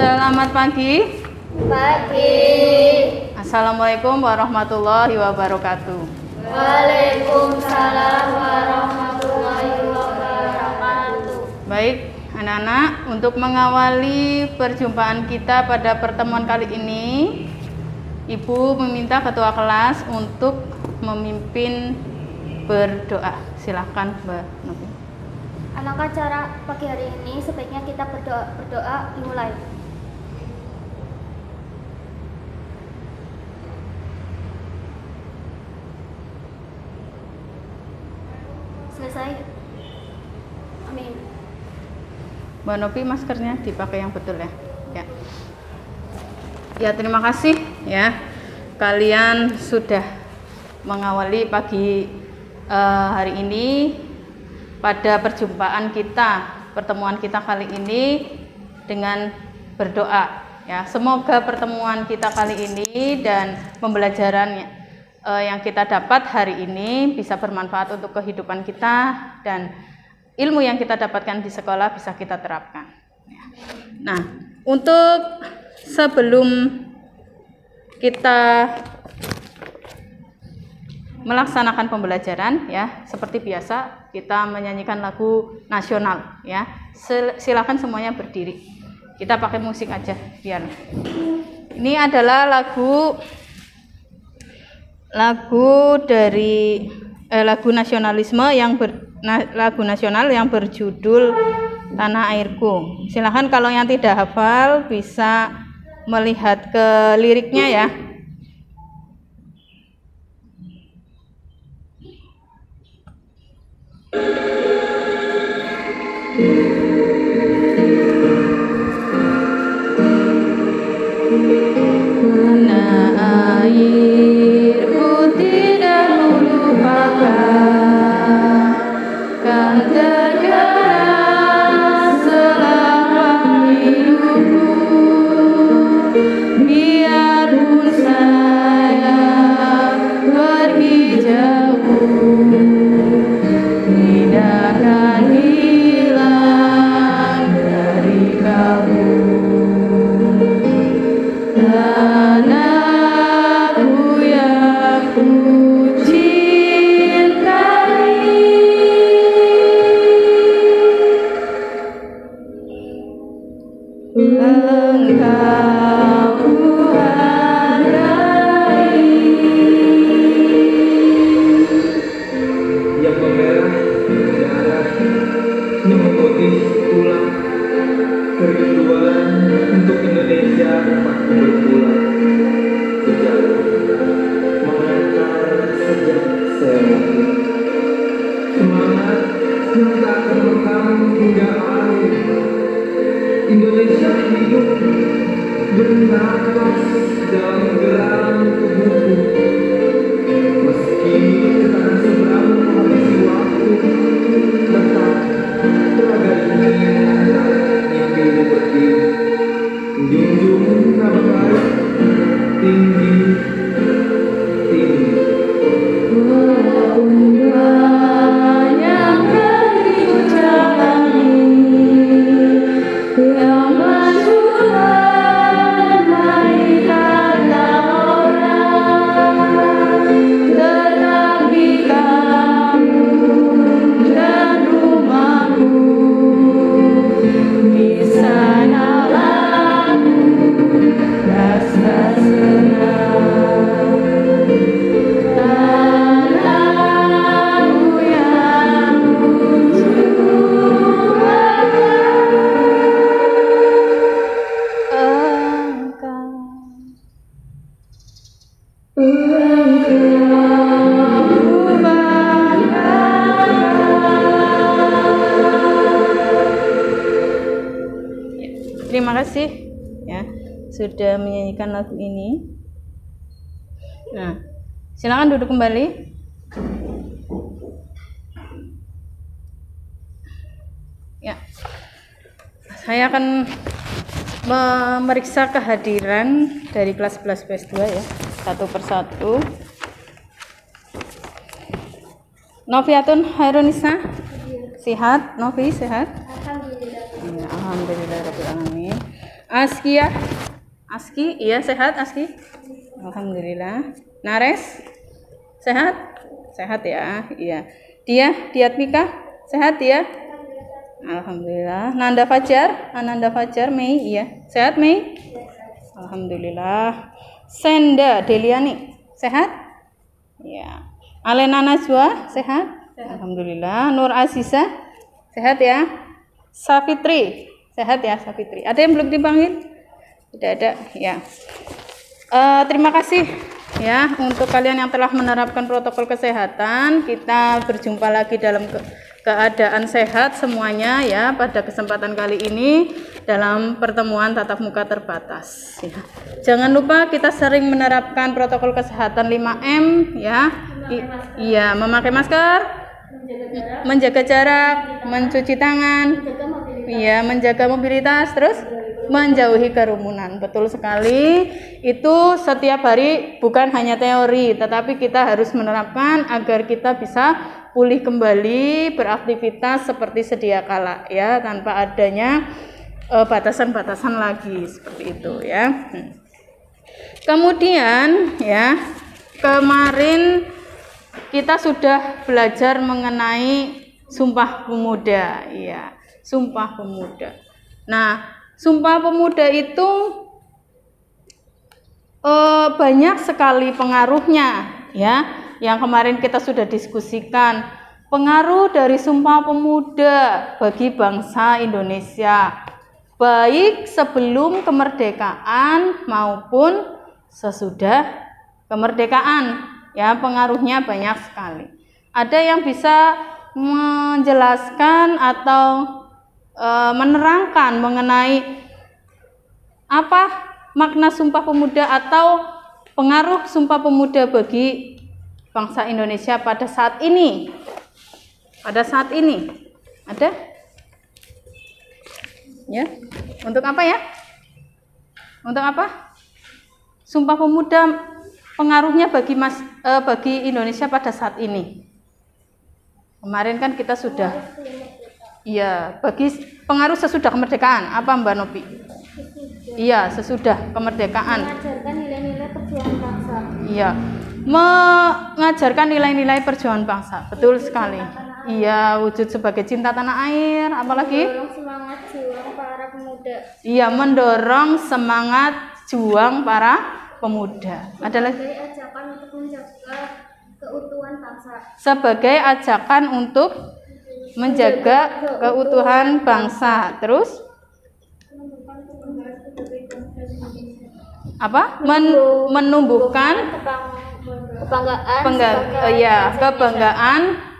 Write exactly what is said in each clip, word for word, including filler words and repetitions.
Selamat pagi. Pagi. Assalamualaikum warahmatullahi wabarakatuh. Waalaikumsalam warahmatullahi wabarakatuh. Baik, anak-anak, untuk mengawali perjumpaan kita pada pertemuan kali ini, Ibu meminta ketua kelas untuk memimpin berdoa. Silakan, Mbak Novi. Anak acara pagi hari ini sebaiknya kita berdoa, berdoa dimulai. Selesai. Amin. Mbak Novi, maskernya dipakai yang betul ya. Ya. Ya, terima kasih ya. Kalian sudah mengawali pagi uh, hari ini pada perjumpaan kita, pertemuan kita kali ini dengan berdoa ya. Semoga pertemuan kita kali ini dan pembelajaran uh, yang kita dapat hari ini bisa bermanfaat untuk kehidupan kita dan ilmu yang kita dapatkan di sekolah bisa kita terapkan. Nah, untuk sebelum kita melaksanakan pembelajaran ya, seperti biasa kita menyanyikan lagu nasional ya. Silakan semuanya berdiri. Kita pakai musik aja biar. Ini adalah lagu lagu dari eh, lagu nasionalisme yang ber, na, lagu nasional yang berjudul Tanah Airku. Silakan kalau yang tidak hafal bisa melihat ke liriknya ya. Tanah airku tidak melupakan kan tergerak selama hidupku, biarpun saya pergi jauh, tidak akan hilang dari kamu. Tanahku yang ku cintai, engkau ku hargai. Yang memerah darah, yang memutih tulang, kerinduan untuk Indonesia tempat berpulang. Sejarah mengantar sejak saya lahir, semangat yang tak akan lekang hingga akhir. Indonesia hidup bernapas dalam gelang tubuhku, meski ke tanah seberang menghabisi waktu, tetap telaga ini mimpimu berdiri, junjung nama baik tinggi tinggi. Walaupun banyak kali ku jalani yang mencurai kata orang, tetapi kamu dan rumahku di sana aku rasa senang. Tanahku yang ku engkau, engkau bangga. Terima kasih ya sudah menyanyikan lagu ini. Nah, silakan duduk kembali. Ya, saya akan memeriksa kehadiran dari kelas sebelas B S dua ya, satu persatu. Noviatun Hairunisa, sehat? Novi sehat? Alhamdulillah. Ya, alhamdulillahirabbil alamin. Askia, Aski, iya sehat Aski? Alhamdulillah. Nares, sehat? Sehat ya, iya. Dia, Diatmika, sehat ya? Alhamdulillah. Nanda Fajar, Ananda Fajar, Mei, iya. Sehat Mei? Alhamdulillah. Senda Deliani, sehat? Iya. Alena Najwa, sehat? Alhamdulillah. Nur Aziza, sehat ya? Safitri, sehat ya Safitri? Ada yang belum dipanggil? Tidak ada, ya. Uh, terima kasih ya untuk kalian yang telah menerapkan protokol kesehatan. Kita berjumpa lagi dalam ke keadaan sehat semuanya ya pada kesempatan kali ini dalam pertemuan tatap muka terbatas ya. Jangan lupa kita sering menerapkan protokol kesehatan lima M ya. I iya, memakai masker, menjaga jarak, mencuci tangan, iya, menjaga mobilitas, terus menjauhi kerumunan. Betul sekali. Itu setiap hari bukan hanya teori, tetapi kita harus menerapkan agar kita bisa pulih kembali beraktivitas seperti sedia kala ya, tanpa adanya batasan-batasan uh, lagi seperti itu ya. Kemudian ya, kemarin kita sudah belajar mengenai Sumpah Pemuda ya, Sumpah Pemuda. Nah, Sumpah Pemuda itu eh, banyak sekali pengaruhnya ya, yang kemarin kita sudah diskusikan. Pengaruh dari Sumpah Pemuda bagi bangsa Indonesia, baik sebelum kemerdekaan maupun sesudah kemerdekaan ya, pengaruhnya banyak sekali. Ada yang bisa menjelaskan atau menerangkan mengenai apa makna Sumpah Pemuda atau pengaruh Sumpah Pemuda bagi bangsa Indonesia pada saat ini? Pada saat ini ada? Ya, untuk apa ya? Untuk apa? Sumpah Pemuda pengaruhnya bagi mas eh, bagi Indonesia pada saat ini. Kemarin kan kita sudah. Iya, bagi pengaruh sesudah kemerdekaan apa Mbak Nopi? Iya, sesudah kemerdekaan. Mengajarkan nilai-nilai perjuangan bangsa. Iya, mengajarkan nilai-nilai perjuangan bangsa. Betul sekali. Iya, wujud sebagai cinta tanah air. Apalagi? Mendorong semangat juang para pemuda. Iya, mendorong semangat juang para pemuda. Adalah sebagai ajakan untuk menjaga keutuhan bangsa. Sebagai ajakan untuk menjaga keutuhan bangsa. Terus apa? Men menumbuhkan kebanggaan pengga oh ya, kebanggaan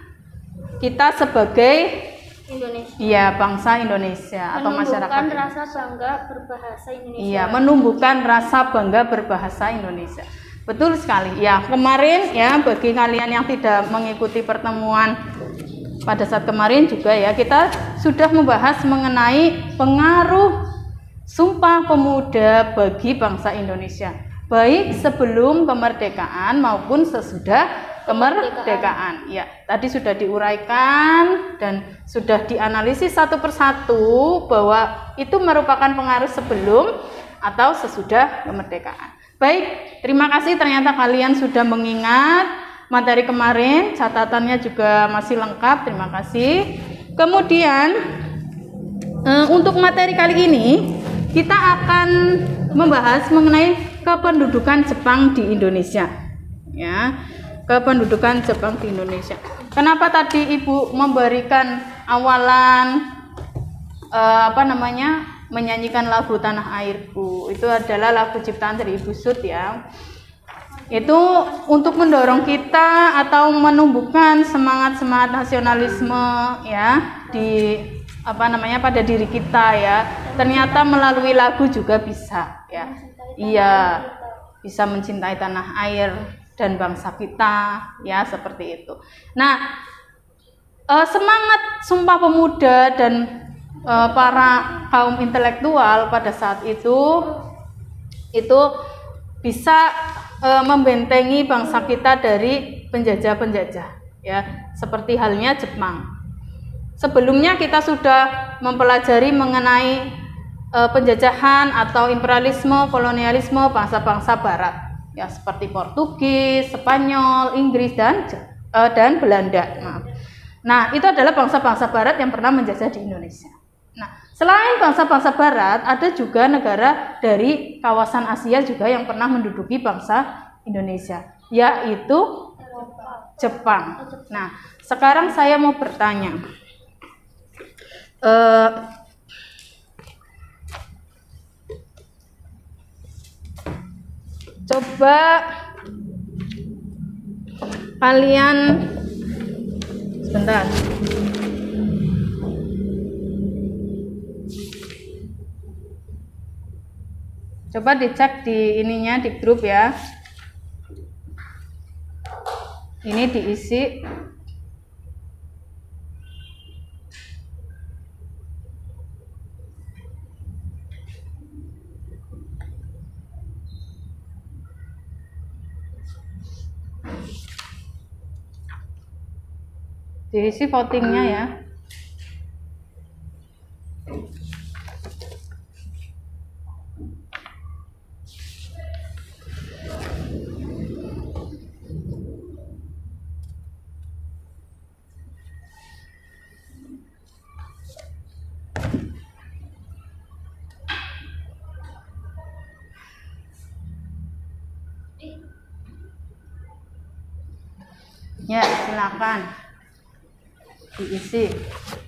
kita sebagai Indonesia. Iya, bangsa Indonesia atau masyarakat. Menumbuhkan rasa bangga berbahasa Indonesia. Iya, menumbuhkan rasa bangga berbahasa Indonesia. Betul sekali. Ya, kemarin ya bagi kalian yang tidak mengikuti pertemuan pada saat kemarin juga ya, kita sudah membahas mengenai pengaruh Sumpah Pemuda bagi bangsa Indonesia, baik sebelum kemerdekaan maupun sesudah kemerdekaan. Ya, tadi sudah diuraikan dan sudah dianalisis satu persatu bahwa itu merupakan pengaruh sebelum atau sesudah kemerdekaan. Baik, terima kasih, ternyata kalian sudah mengingat materi kemarin, catatannya juga masih lengkap, terima kasih. Kemudian eh, untuk materi kali ini kita akan membahas mengenai kependudukan Jepang di Indonesia ya, kependudukan Jepang di Indonesia. Kenapa tadi Ibu memberikan awalan eh, apa namanya menyanyikan lagu Tanah Airku? Itu adalah lagu ciptaan dari Ibu Sud ya. Itu untuk mendorong kita atau menumbuhkan semangat-semangat nasionalisme ya di apa namanya pada diri kita ya. Ternyata melalui lagu juga bisa ya. Iya, bisa mencintai tanah air dan bangsa kita ya, seperti itu. Nah, eh, semangat Sumpah Pemuda dan eh, para kaum intelektual pada saat itu itu bisa e, membentengi bangsa kita dari penjajah-penjajah ya, seperti halnya Jepang. Sebelumnya kita sudah mempelajari mengenai e, uh, penjajahan atau imperialisme, kolonialisme bangsa-bangsa Barat, ya seperti Portugis, Spanyol, Inggris dan uh, dan Belanda. Maaf. Nah, itu adalah bangsa-bangsa Barat yang pernah menjajah di Indonesia. Nah, selain bangsa-bangsa Barat, ada juga negara dari kawasan Asia juga yang pernah menduduki bangsa Indonesia, yaitu Jepang. Nah, sekarang saya mau bertanya, uh, coba kalian sebentar. Coba dicek di ininya di grup ya. Ini diisi. Diisi votingnya ya. Ya, silakan diisi.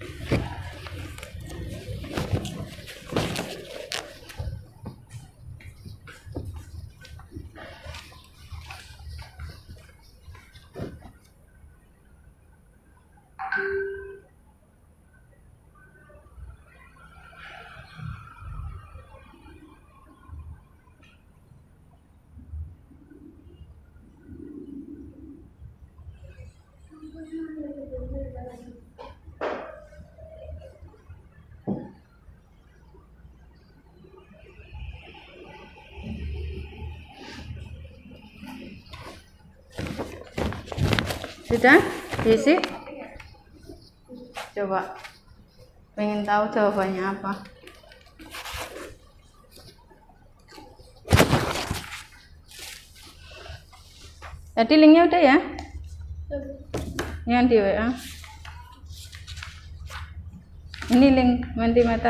Sudah diisi? Coba pengen tahu jawabannya apa. Tadi linknya udah ya? Yang di W A. Ini link Mentimeter.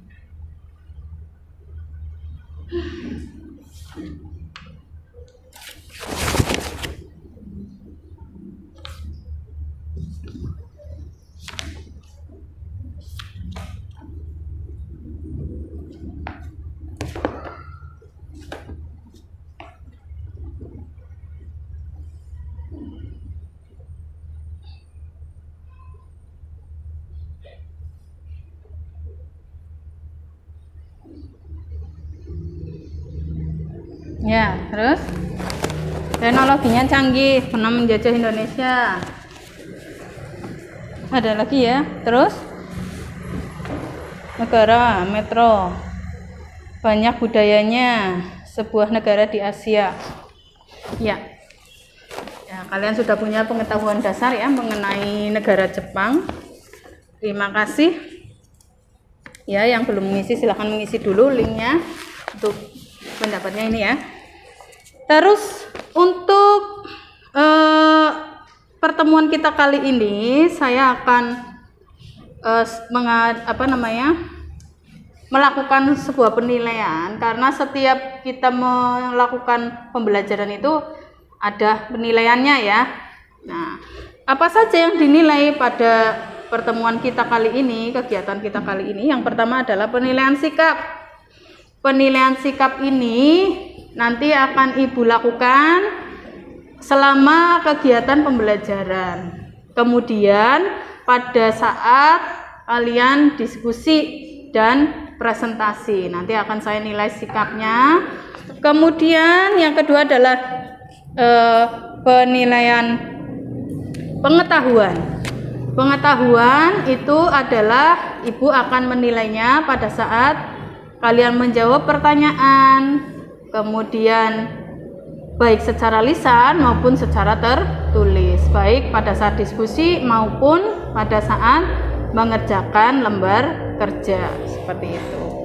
Ya, terus teknologinya canggih, pernah menjajah Indonesia. Ada lagi ya, terus negara metro, banyak budayanya, sebuah negara di Asia. Ya, ya kalian sudah punya pengetahuan dasar ya mengenai negara Jepang. Terima kasih. Ya, yang belum mengisi silahkan mengisi dulu linknya untuk pendapatnya ini ya. Terus untuk eh, pertemuan kita kali ini saya akan eh, mengat, apa namanya melakukan sebuah penilaian, karena setiap kita melakukan pembelajaran itu ada penilaiannya ya. Nah, apa saja yang dinilai pada pertemuan kita kali ini, kegiatan kita kali ini? Yang pertama adalah penilaian sikap. Penilaian sikap ini nanti akan Ibu lakukan selama kegiatan pembelajaran. Kemudian pada saat kalian diskusi dan presentasi, nanti akan saya nilai sikapnya. Kemudian yang kedua adalah eh, penilaian pengetahuan. Pengetahuan itu adalah Ibu akan menilainya pada saat kalian menjawab pertanyaan, kemudian baik secara lisan maupun secara tertulis, baik pada saat diskusi maupun pada saat mengerjakan lembar kerja, seperti itu.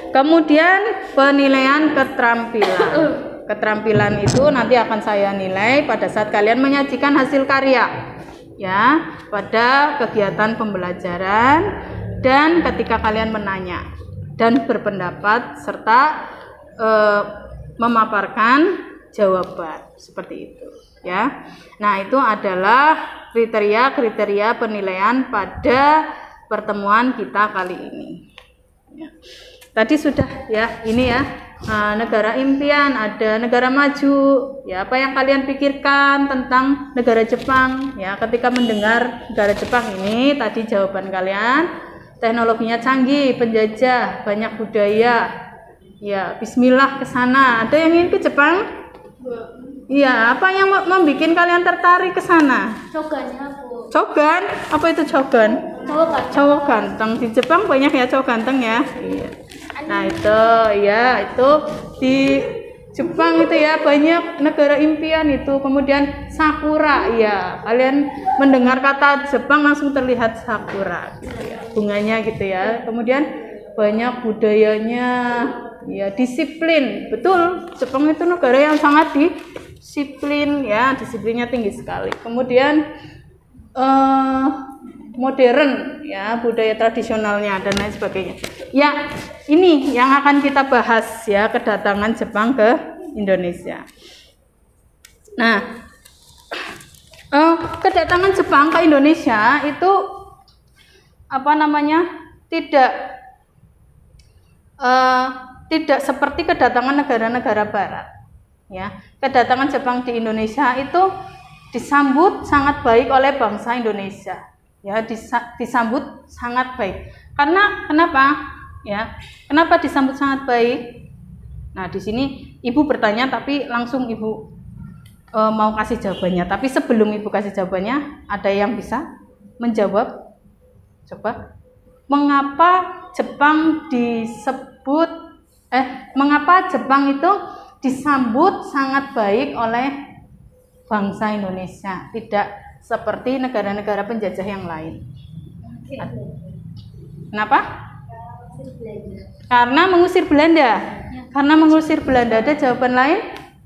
Kemudian penilaian keterampilan. Keterampilan itu nanti akan saya nilai pada saat kalian menyajikan hasil karya, ya, pada kegiatan pembelajaran dan ketika kalian menanya dan berpendapat serta eh, memaparkan jawaban seperti itu, ya. Nah, itu adalah kriteria-kriteria penilaian pada pertemuan kita kali ini. Ya. Tadi sudah ya, ini ya, uh, negara impian, ada negara maju. Ya, apa yang kalian pikirkan tentang negara Jepang? Ya, ketika mendengar negara Jepang ini, tadi jawaban kalian, teknologinya canggih, penjajah, banyak budaya. Ya, bismillah ke sana. Ada yang ingin ke Jepang? Iya, apa yang membuat kalian tertarik ke sana? Cogannya, Bu. Cogan? Apa itu cogan? Cowok kan? Cowok ganteng. Di Jepang banyak ya cowok ganteng ya. Iya. Nah, itu ya, itu di Jepang itu ya banyak negara impian itu. Kemudian sakura, ya. Kalian mendengar kata Jepang langsung terlihat sakura gitu ya. Bunganya gitu ya. Kemudian banyak budayanya. Ya, disiplin, betul. Jepang itu negara yang sangat disiplin, ya, disiplinnya tinggi sekali. Kemudian eh, modern, ya, budaya tradisionalnya dan lain sebagainya. Ya, ini yang akan kita bahas ya, kedatangan Jepang ke Indonesia. Nah, eh, kedatangan Jepang ke Indonesia itu apa namanya? Tidak eh, tidak seperti kedatangan negara-negara barat, ya. Kedatangan Jepang di Indonesia itu disambut sangat baik oleh bangsa Indonesia, ya, disambut sangat baik. Karena kenapa? Ya, kenapa disambut sangat baik? Nah, di sini Ibu bertanya, tapi langsung Ibu e, mau kasih jawabannya. Tapi sebelum Ibu kasih jawabannya, ada yang bisa menjawab? Coba. Mengapa Jepang disebut Eh, mengapa Jepang itu disambut sangat baik oleh bangsa Indonesia, tidak seperti negara-negara penjajah yang lain? Kenapa? Karena mengusir Belanda. Karena mengusir Belanda. Ada jawaban lain?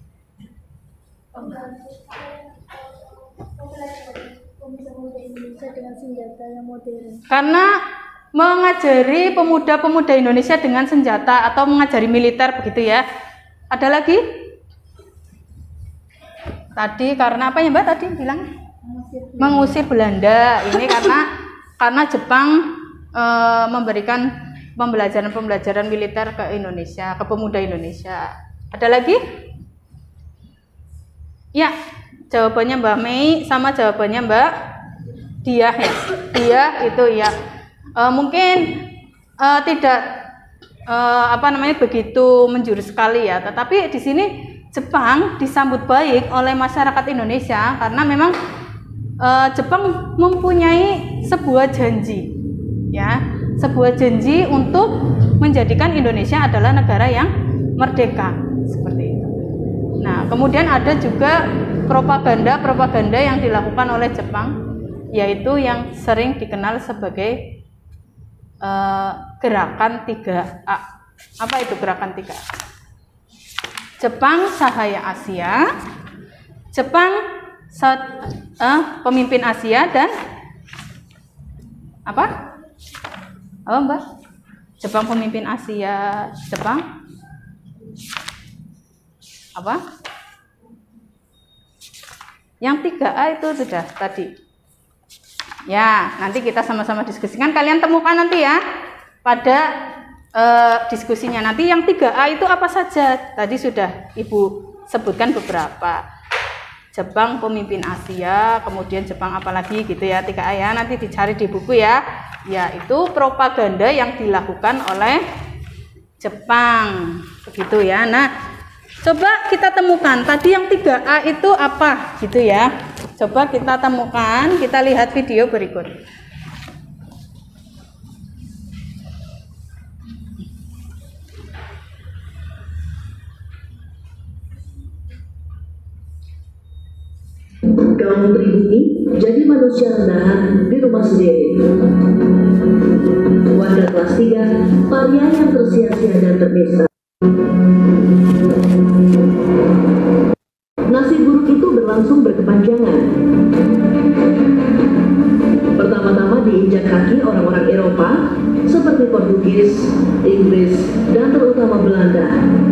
Karena mengajari pemuda-pemuda Indonesia dengan senjata atau mengajari militer, begitu ya. Ada lagi? Tadi karena apa ya Mbak tadi bilang? Mengusir, Mengusir Belanda. Ini karena karena Jepang e, memberikan pembelajaran-pembelajaran militer ke Indonesia, ke pemuda Indonesia. Ada lagi? Ya, jawabannya Mbak Mei sama jawabannya Mbak Diah ya. Diah itu ya. Uh, mungkin uh, tidak uh, apa namanya begitu menjurus sekali ya, tetapi di sini Jepang disambut baik oleh masyarakat Indonesia karena memang uh, Jepang mempunyai sebuah janji, ya, sebuah janji untuk menjadikan Indonesia adalah negara yang merdeka seperti itu. Nah, kemudian ada juga propaganda-propaganda yang dilakukan oleh Jepang, yaitu yang sering dikenal sebagai Uh, gerakan tiga A. Apa itu gerakan tiga A? Jepang Cahaya Asia, Jepang Saat, uh, Pemimpin Asia, dan apa? Oh Mbak, Jepang Pemimpin Asia, Jepang apa? Yang tiga A itu sudah tadi. Ya, nanti kita sama-sama diskusikan. Kalian temukan nanti ya pada uh, diskusinya. Nanti yang tiga A itu apa saja? Tadi sudah Ibu sebutkan beberapa. Jepang Pemimpin Asia, kemudian Jepang apalagi gitu ya, tiga A ya. Nanti dicari di buku ya. Ya, itu propaganda yang dilakukan oleh Jepang. Begitu ya. Nah, coba kita temukan tadi yang tiga A itu apa gitu ya. Coba kita temukan, kita lihat video berikut. Kaum pribumi, jadi manusia rendahan di rumah sendiri. Warga kelas tiga, pria yang tersia-sia dan ternista. Nasib buruk itu berlangsung berkepanjangan. Pertama-tama diinjak kaki orang-orang Eropa seperti Portugis, Inggris, dan terutama Belanda.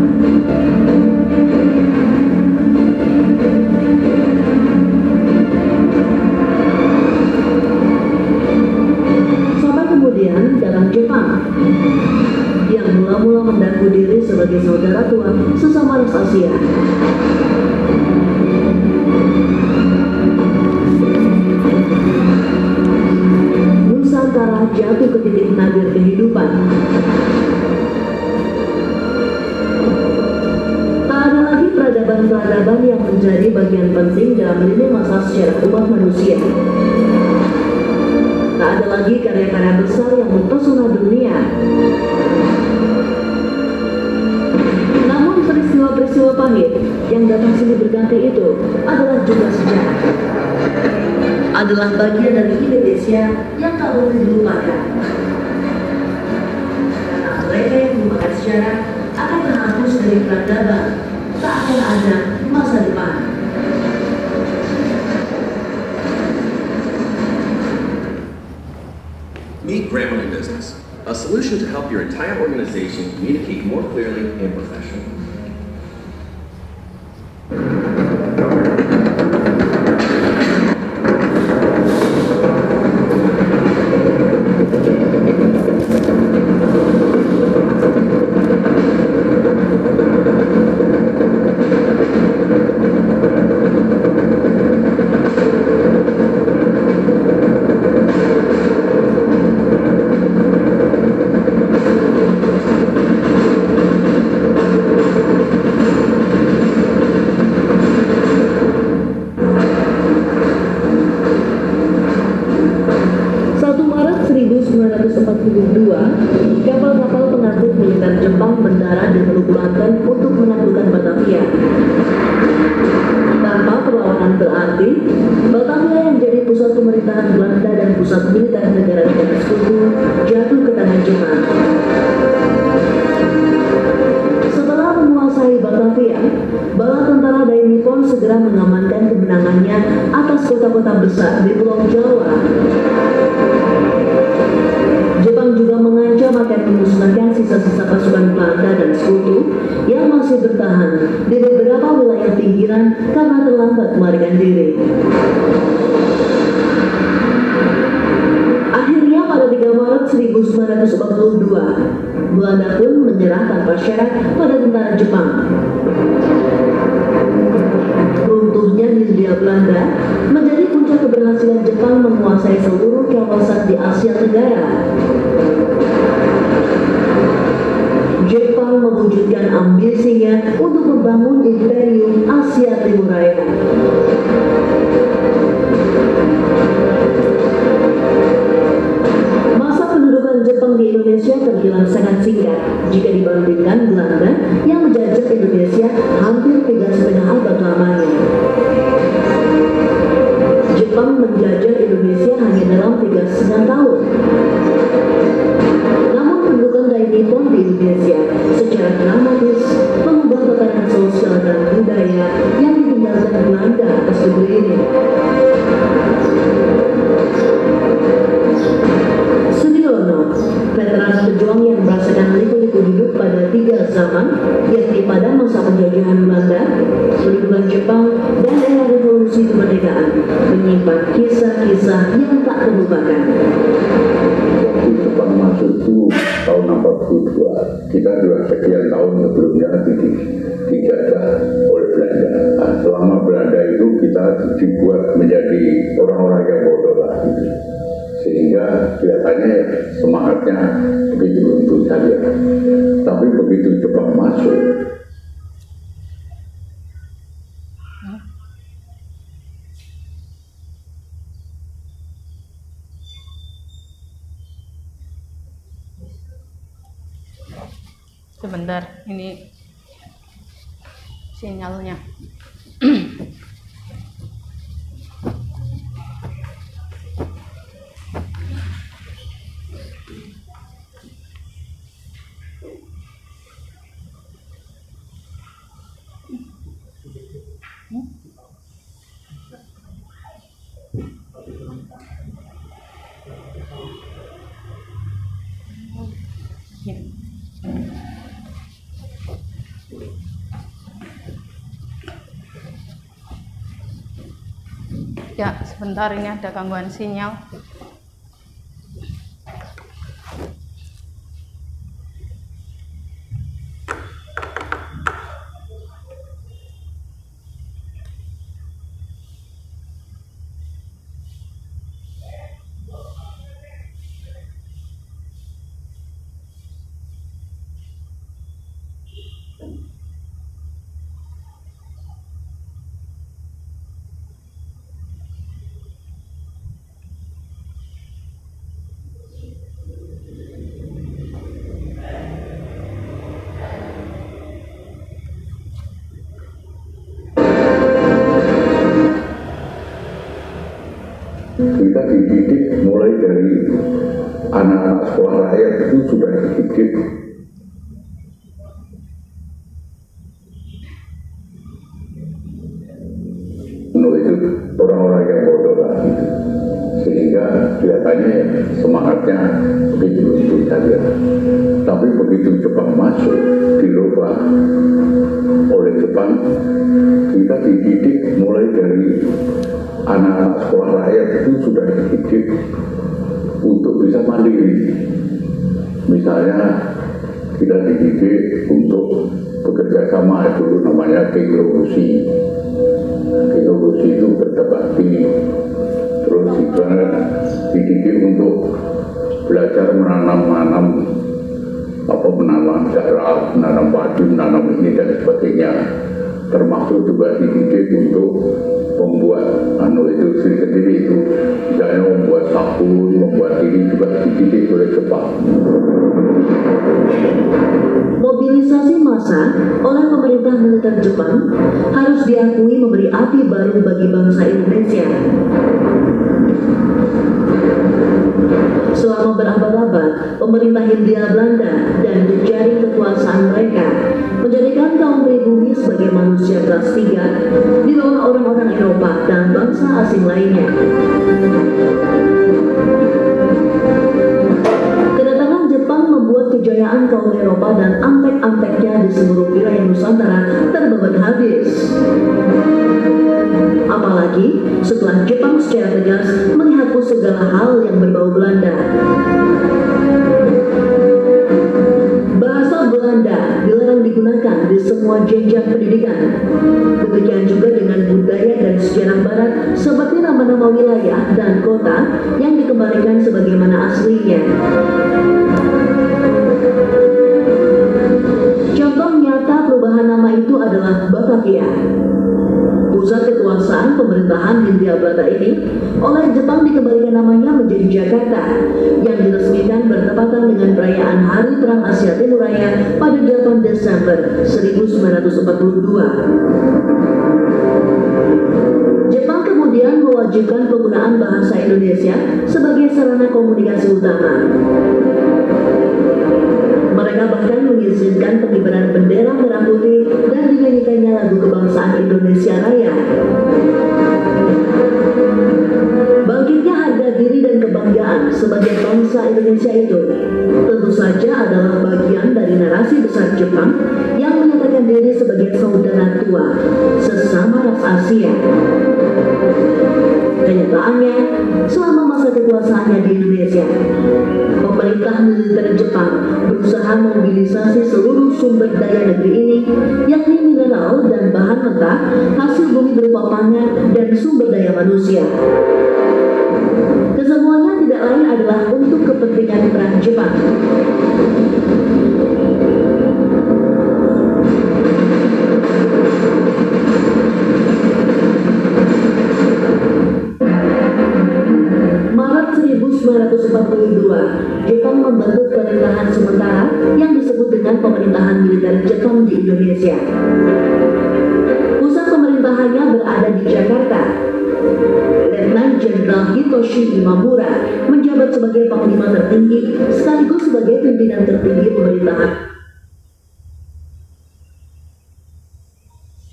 Sampai kemudian datang Jepang yang mula-mula mengaku diri sebagai saudara tua sesama ras Asia. Nusantara jatuh ke titik nadir kehidupan. Tak ada lagi peradaban-peradaban yang menjadi bagian penting dalam lini masa sejarah umat manusia. Tak ada lagi karya-karya besar yang mempesona dunia. Namun peristiwa-peristiwa pahit yang datang silih berganti itu adalah juga sejarah. Adalah bagian dari Indonesia yang tak boleh dilupakan. Karena mereka yang melupakan sejarah akan terhapus dari peradaban. Tak akan ada masa depan. Meet Grammarly Business, a solution to help your entire organization communicate more clearly and professionally. Kapal-kapal pengangkut militer Jepang mendarat di Teluk Banten untuk menaklukkan Batavia. Tanpa perlawanan berarti, Batavia yang jadi pusat pemerintahan Belanda dan pusat militer negara-negara sekutu jatuh ke tangan Jepang. Setelah menguasai Batavia, bala tentara Dai Nippon segera mengamankan kemenangannya atas kota-kota besar di Pulau Jawa. Jepang juga mengancam akan memusnahkan sisa-sisa pasukan Belanda dan sekutu yang masih bertahan di beberapa wilayah pinggiran karena terlambat melarikan diri. Akhirnya pada tiga Maret seribu sembilan ratus empat puluh dua, Belanda pun menyerah tanpa syarat pada tentara Jepang. Runtuhnya Hindia Belanda menjadi puncak keberhasilan Jepang menguasai seluruh kawasan di Asia Tenggara. Jepang mewujudkan ambisinya untuk membangun Imperium Asia Timur Raya. Masa pendudukan Jepang di Indonesia terbilang sangat singkat jika dibandingkan Belanda yang menjajah Indonesia hampir tiga setengah abad lamanya. Jepang menjajah Indonesia hanya dalam tiga setengah tahun. Namun pendudukan Dai Nippon di Indonesia secara dramatis mengubah tatanan sosial dan budaya yang ditinggalkan Belanda atas negeri ini. Sudiono, veteran pejuang yang merasakan liku-liku hidup pada tiga zaman, yakni pada masa penjajahan Belanda, pendudukan Jepang, dan era revolusi kemerdekaan, menyimpan kisah-kisah yang tak terlupakan. Waktu Jepang masuk itu tahun empat puluh dua, kita sudah sekian tahun sebelumnya dijajah oleh Belanda. Nah, selama Belanda itu kita dibuat menjadi orang-orang yang bodoh lah, gitu. Sehingga kelihatannya semangatnya begitu itu saja. Tapi begitu Jepang masuk, sebentar, ini sinyalnya. Ya, sebentar, ini ada gangguan sinyal. Kita dididik mulai dari anak-anak sekolah rakyat itu sudah dididik menurut itu orang-orang yang bodoh lah gitu. Sehingga kelihatannya semangatnya begitu saja. Tapi begitu Jepang masuk, dirubah oleh Jepang, kita dididik mulai dari anak-anak sekolah rakyat itu sudah dididik untuk bisa mandiri. Misalnya kita dididik untuk bekerja sama, dulu namanya Keirobushi. Keirobushi itu kerja bakti. Terus juga dididik untuk belajar menanam-nanam apa menanam jarak, menanam padi, menanam ini dan sebagainya. Termasuk juga dididik untuk membuat anu itu sendiri itu, misalnya membuat sabun, membuat ini juga dididik oleh Jepang. Mobilisasi massa oleh pemerintah militer Jepang harus diakui memberi arti baru bagi bangsa Indonesia. Selama berabad-abad, pemerintah Hindia Belanda dan jejaring kekuasaan mereka menjadikan kaum pribumi sebagai manusia kelas tiga di bawah orang-orang Eropa dan bangsa asing lainnya. Kedatangan Jepang membuat kejayaan kaum Eropa dan ampek-ampeknya di seluruh wilayah Nusantara terbabat habis. Apalagi setelah Jepang secara tegas menghapus segala hal yang berbau Belanda. Bahasa Belanda dilarang digunakan di semua jenjang pendidikan. Demikian juga dengan budaya dan sejarah Barat seperti nama-nama wilayah dan kota yang dikembalikan sebagaimana aslinya. Contoh nyata perubahan nama itu adalah Batavia. Pusat kekuasaan pemerintahan Hindia Belanda ini oleh Jepang dikembalikan namanya menjadi Jakarta, yang diresmikan bertepatan dengan perayaan Hari Perang Asia Timur Raya pada delapan Desember seribu sembilan ratus empat puluh dua. Jepang kemudian mewajibkan penggunaan bahasa Indonesia sebagai sarana komunikasi utama. Mereka bahkan mengizinkan pengibaran bendera merah putih dan dinyanyikannya lagu kebangsaan Indonesia Raya. Bangkitnya harga diri dan kebanggaan sebagai bangsa Indonesia itu tentu saja adalah bagian dari narasi besar Jepang yang menyatakan diri sebagai saudara tua sesama ras Asia. Kenyataannya, selama masa kekuasaannya di Indonesia, pemerintah militer Jepang berusaha memobilisasi seluruh sumber daya negeri ini, yakni mineral dan bahan mentah, hasil bumi berupa pangan dan sumber daya manusia. Kesemuanya tidak lain adalah untuk kepentingan perang Jepang. Maret seribu sembilan ratus empat puluh dua, Jepang membentuk pemerintahan sementara yang disebut dengan pemerintahan militer Jepang di Indonesia. Pusat pemerintahannya berada di Jakarta. Letnan Jenderal Hitoshi Imamura menjabat sebagai panglima tertinggi sekaligus sebagai pimpinan tertinggi pemerintahan.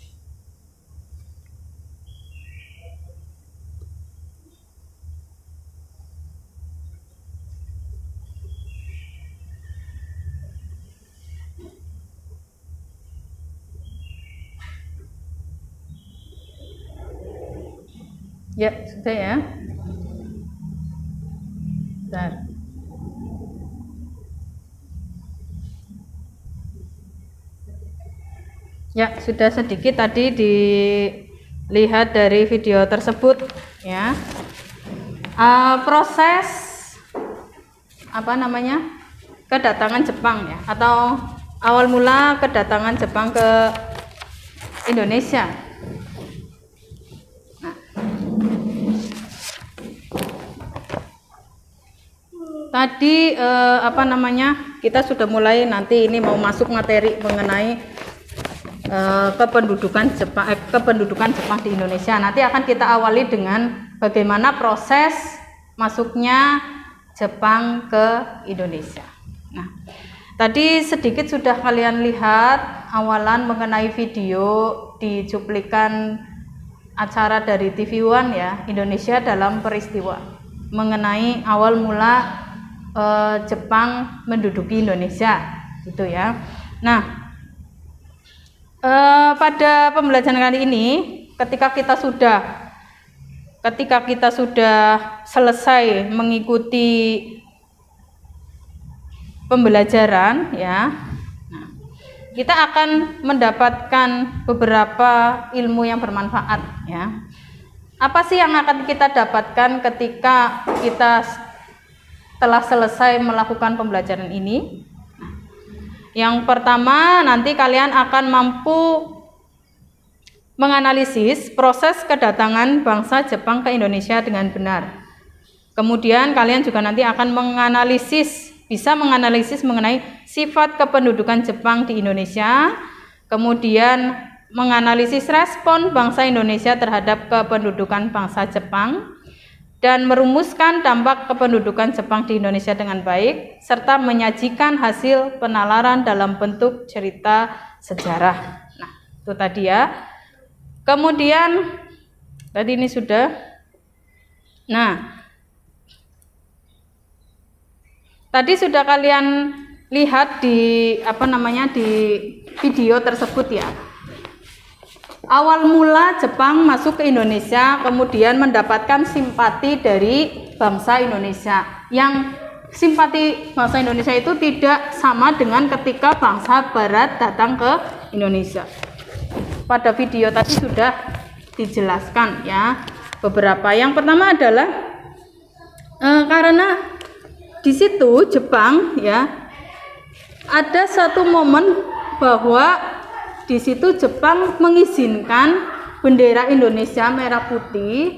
Ya, sudah ya. Bentar. Ya, sudah sedikit tadi dilihat dari video tersebut ya. Uh, proses apa namanya? Kedatangan Jepang ya, atau awal mula kedatangan Jepang ke Indonesia. Nah, tadi eh, apa namanya, kita sudah mulai, nanti ini mau masuk materi mengenai eh, kependudukan Jepang, eh, kependudukan Jepang di Indonesia. Nanti akan kita awali dengan bagaimana proses masuknya Jepang ke Indonesia. Nah, tadi sedikit sudah kalian lihat awalan mengenai video di cuplikan acara dari T V One ya, Indonesia dalam Peristiwa, mengenai awal mula eh, Jepang menduduki Indonesia gitu ya. Nah, eh, pada pembelajaran kali ini ketika kita sudah ketika kita sudah selesai mengikuti pembelajaran ya, nah, kita akan mendapatkan beberapa ilmu yang bermanfaat ya. Apa sih yang akan kita dapatkan ketika kita telah selesai melakukan pembelajaran ini? Nah, yang pertama, nanti kalian akan mampu menganalisis proses kedatangan bangsa Jepang ke Indonesia dengan benar. Kemudian kalian juga nanti akan menganalisis bisa menganalisis mengenai sifat kependudukan Jepang di Indonesia, kemudian menganalisis respon bangsa Indonesia terhadap kependudukan bangsa Jepang, dan merumuskan dampak kependudukan Jepang di Indonesia dengan baik, serta menyajikan hasil penalaran dalam bentuk cerita sejarah. Nah, itu tadi ya. Kemudian, tadi ini sudah. Nah, tadi sudah kalian lihat di apa namanya di video tersebut ya. Awal mula Jepang masuk ke Indonesia, kemudian mendapatkan simpati dari bangsa Indonesia. Yang simpati bangsa Indonesia itu tidak sama dengan ketika bangsa Barat datang ke Indonesia. Pada video tadi sudah dijelaskan ya beberapa. Yang pertama adalah eh, karena di situ Jepang ya ada satu momen bahwa di situ Jepang mengizinkan bendera Indonesia merah putih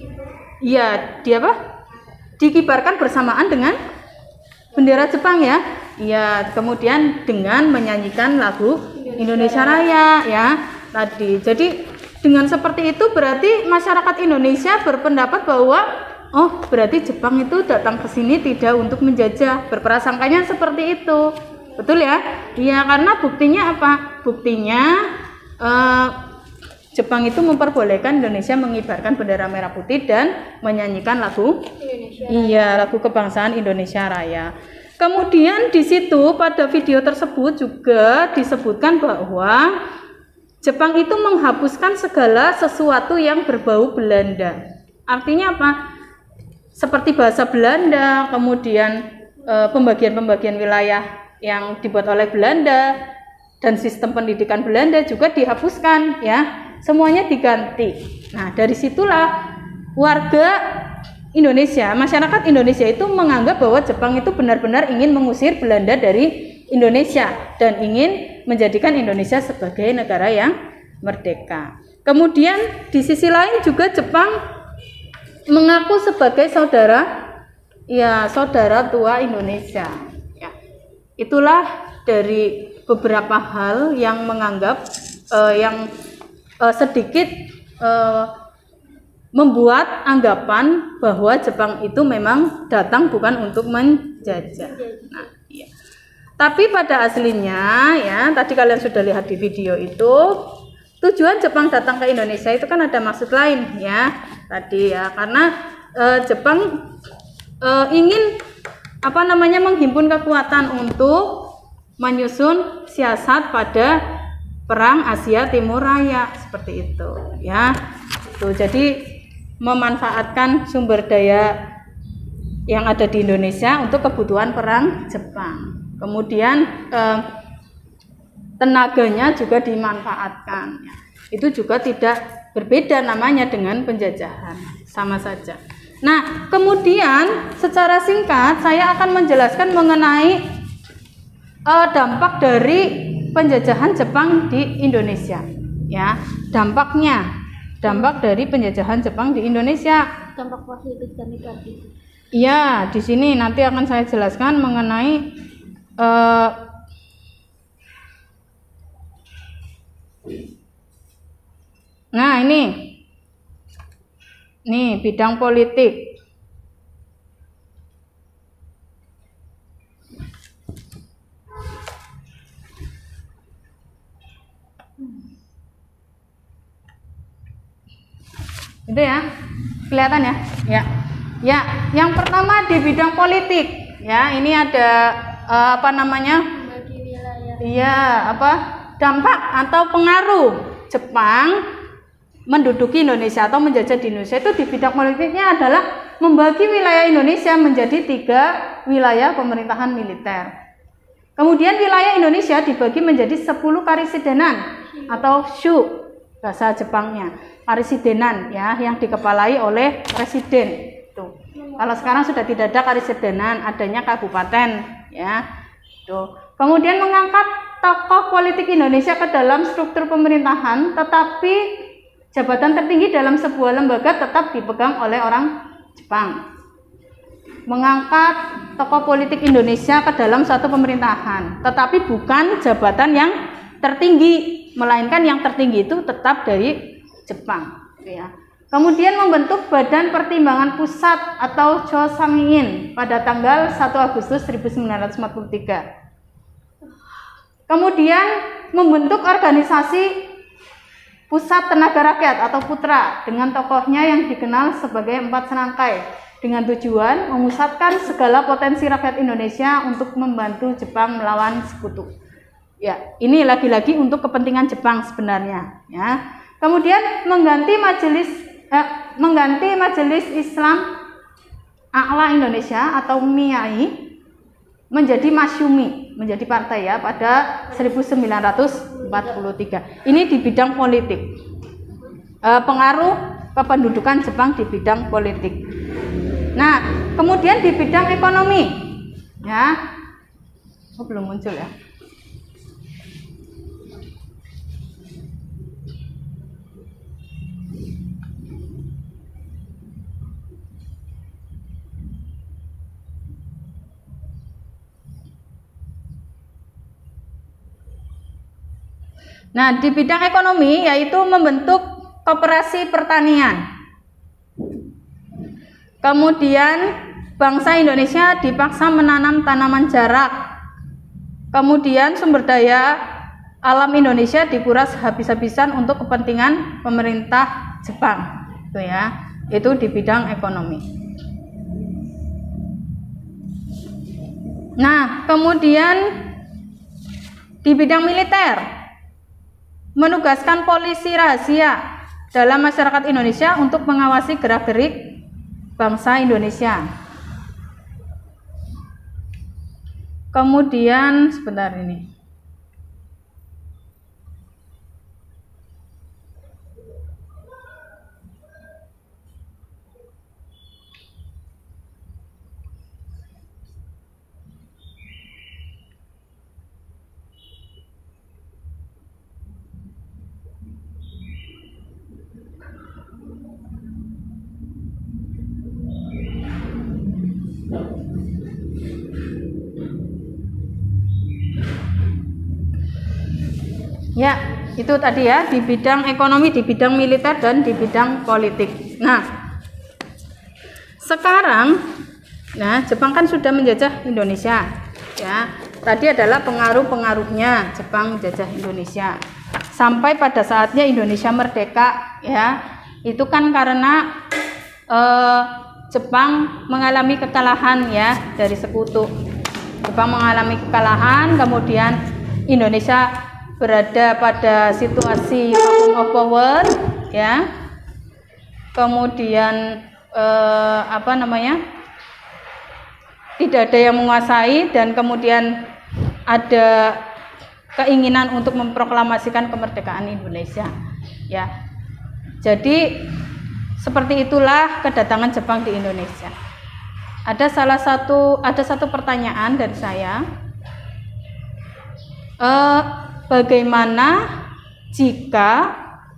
ya dia apa dikibarkan bersamaan dengan bendera Jepang ya. Ya, kemudian dengan menyanyikan lagu Indonesia Raya ya tadi. Jadi dengan seperti itu berarti masyarakat Indonesia berpendapat bahwa oh, berarti Jepang itu datang ke sini tidak untuk menjajah, berprasangkanya seperti itu. Betul ya? Iya, karena buktinya apa? Buktinya eh, Jepang itu memperbolehkan Indonesia mengibarkan bendera merah putih dan menyanyikan lagu Indonesia. Iya, lagu kebangsaan Indonesia Raya. Kemudian di situ pada video tersebut juga disebutkan bahwa Jepang itu menghapuskan segala sesuatu yang berbau Belanda. Artinya apa? Seperti bahasa Belanda, kemudian pembagian-pembagian wilayah yang dibuat oleh Belanda dan sistem pendidikan Belanda juga dihapuskan ya. Semuanya diganti. Nah, dari situlah warga Indonesia, masyarakat Indonesia itu menganggap bahwa Jepang itu benar-benar ingin mengusir Belanda dari Indonesia dan ingin menjadikan Indonesia sebagai negara yang merdeka. Kemudian di sisi lain juga Jepang mengaku sebagai saudara ya saudara tua Indonesia. Ya. Itulah dari beberapa hal yang menganggap eh, yang eh, sedikit eh, membuat anggapan bahwa Jepang itu memang datang bukan untuk menjajah. Nah, iya. Tapi pada aslinya ya, tadi kalian sudah lihat di video itu, tujuan Jepang datang ke Indonesia itu kan ada maksud lain ya. Tadi ya, karena e, Jepang e, ingin apa namanya menghimpun kekuatan untuk menyusun siasat pada perang Asia Timur Raya seperti itu ya. Tuh, jadi memanfaatkan sumber daya yang ada di Indonesia untuk kebutuhan perang Jepang. Kemudian eh, tenaganya juga dimanfaatkan. Itu juga tidak berbeda namanya dengan penjajahan, sama saja. Nah, kemudian secara singkat saya akan menjelaskan mengenai eh, dampak dari penjajahan Jepang di Indonesia. Ya, dampaknya, dampak dari penjajahan Jepang di Indonesia. Dampak positif dan negatif. Iya, di sini nanti akan saya jelaskan mengenai uh, nah ini, nih bidang politik. Itu ya, kelihatan ya? Ya. Ya, yang pertama di bidang politik, ya ini ada uh, apa namanya? Bagi wilayah. Iya, apa dampak atau pengaruh Jepang menduduki Indonesia atau menjajah di Indonesia itu di bidang politiknya adalah membagi wilayah Indonesia menjadi tiga wilayah pemerintahan militer. Kemudian wilayah Indonesia dibagi menjadi sepuluh karisidenan atau shu bahasa Jepangnya, karisidenan ya yang dikepalai oleh presiden. Tuh. Kalau sekarang sudah tidak ada karisidenan, adanya kabupaten ya. Tuh. Kemudian mengangkat tokoh politik Indonesia ke dalam struktur pemerintahan, tetapi jabatan tertinggi dalam sebuah lembaga tetap dipegang oleh orang Jepang. Mengangkat tokoh politik Indonesia ke dalam suatu pemerintahan, tetapi bukan jabatan yang tertinggi, melainkan yang tertinggi itu tetap dari Jepang ya. Kemudian membentuk Badan Pertimbangan Pusat atau Chosangin pada tanggal satu Agustus seribu sembilan ratus empat puluh tiga. Kemudian membentuk organisasi Pusat Tenaga Rakyat atau Putra dengan tokohnya yang dikenal sebagai Empat Serangkai dengan tujuan memusatkan segala potensi rakyat Indonesia untuk membantu Jepang melawan sekutu. Ya, ini lagi-lagi untuk kepentingan Jepang sebenarnya ya. Kemudian mengganti majelis Eh, mengganti Majelis Islam A'la Indonesia atau M I A I menjadi Masyumi, menjadi partai ya pada seribu sembilan ratus empat puluh tiga. Ini di bidang politik. Eh, pengaruh kependudukan Jepang di bidang politik. Nah, kemudian di bidang ekonomi, ya, oh belum muncul ya. Nah, di bidang ekonomi yaitu membentuk koperasi pertanian. Kemudian bangsa Indonesia dipaksa menanam tanaman jarak. Kemudian sumber daya alam Indonesia dikuras habis-habisan untuk kepentingan pemerintah Jepang. Itu ya. Itu di bidang ekonomi. Nah, kemudian di bidang militer menugaskan polisi rahasia dalam masyarakat Indonesia untuk mengawasi gerak-gerik bangsa Indonesia. Kemudian sebentar ini. Ya, itu tadi ya di bidang ekonomi, di bidang militer dan di bidang politik. Nah, sekarang, nah Jepang kan sudah menjajah Indonesia. Ya, tadi adalah pengaruh-pengaruhnya Jepang menjajah Indonesia. Sampai pada saatnya Indonesia merdeka, ya, itu kan karena eh, Jepang mengalami kekalahan ya dari sekutu. Jepang mengalami kekalahan, kemudian Indonesia berada pada situasi vacuum of power ya. kemudian eh, apa namanya, tidak ada yang menguasai, dan kemudian ada keinginan untuk memproklamasikan kemerdekaan Indonesia. Ya, jadi seperti itulah kedatangan Jepang di Indonesia. Ada salah satu ada satu pertanyaan dari saya, eh, bagaimana jika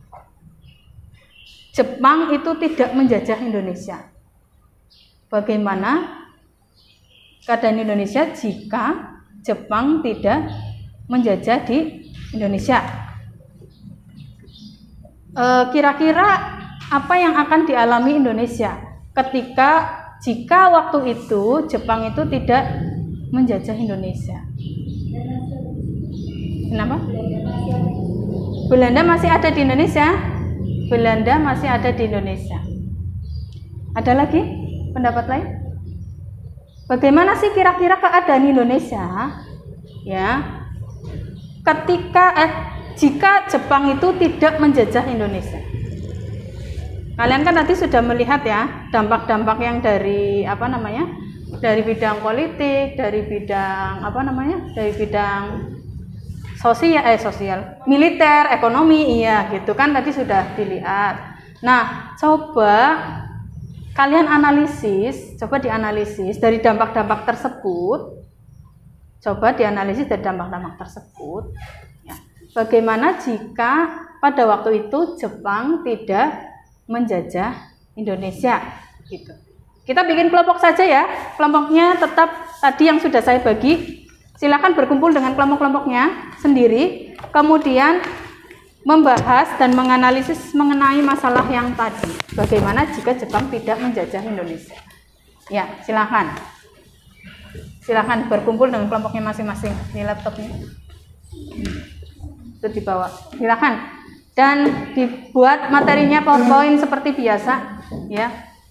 Jepang itu tidak menjajah Indonesia? Bagaimana keadaan Indonesia jika Jepang tidak menjajah di Indonesia? Kira-kira apa yang akan dialami Indonesia ketika jika waktu itu Jepang itu tidak menjajah Indonesia? Kenapa? Belanda masih ada di Indonesia. Belanda masih ada di Indonesia. Ada lagi pendapat lain? Bagaimana sih kira-kira keadaan Indonesia ya ketika eh jika Jepang itu tidak menjajah Indonesia? Kalian kan tadi sudah melihat ya dampak-dampak yang dari apa namanya? Dari bidang politik, dari bidang apa namanya? Dari bidang sosial eh sosial, militer, ekonomi, iya gitu kan tadi sudah dilihat. Nah, coba kalian analisis, coba dianalisis dari dampak-dampak tersebut, coba dianalisis dari dampak-dampak tersebut. Ya. Bagaimana jika pada waktu itu Jepang tidak menjajah Indonesia, gitu. Kita bikin kelompok saja ya, kelompoknya tetap tadi yang sudah saya bagi. Silakan berkumpul dengan kelompok-kelompoknya sendiri, kemudian membahas dan menganalisis mengenai masalah yang tadi. Bagaimana jika Jepang tidak menjajah Indonesia? Ya, silakan. Silakan berkumpul dengan kelompoknya masing-masing. Ini laptopnya. Itu dibawa. Silakan. Dan dibuat materinya PowerPoint seperti biasa, ya.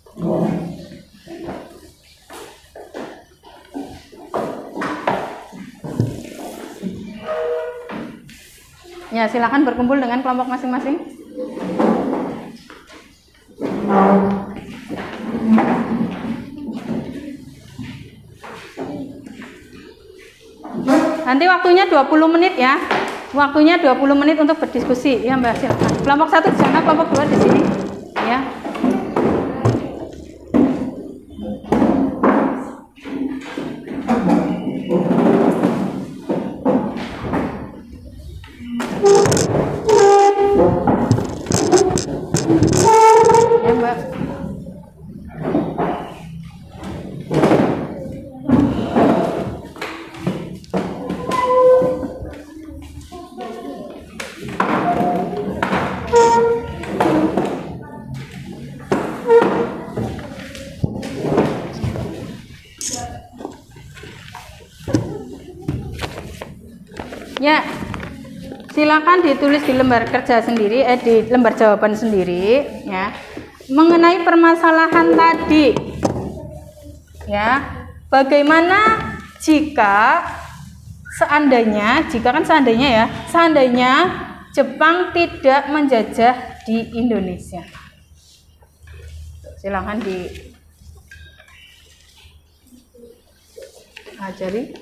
Ya, silakan berkumpul dengan kelompok masing-masing. Nanti waktunya dua puluh menit ya. Waktunya dua puluh menit untuk berdiskusi. Ya, Mbak, silakan. Kelompok satu di sana, kelompok dua di sini. Ya. Ya, Mbak. Ya, silakan ditulis di lembar kerja sendiri, eh di lembar jawaban sendiri, ya, mengenai permasalahan tadi, ya, bagaimana jika seandainya, jika kan seandainya ya, seandainya Jepang tidak menjajah di Indonesia. Silakan di ajari.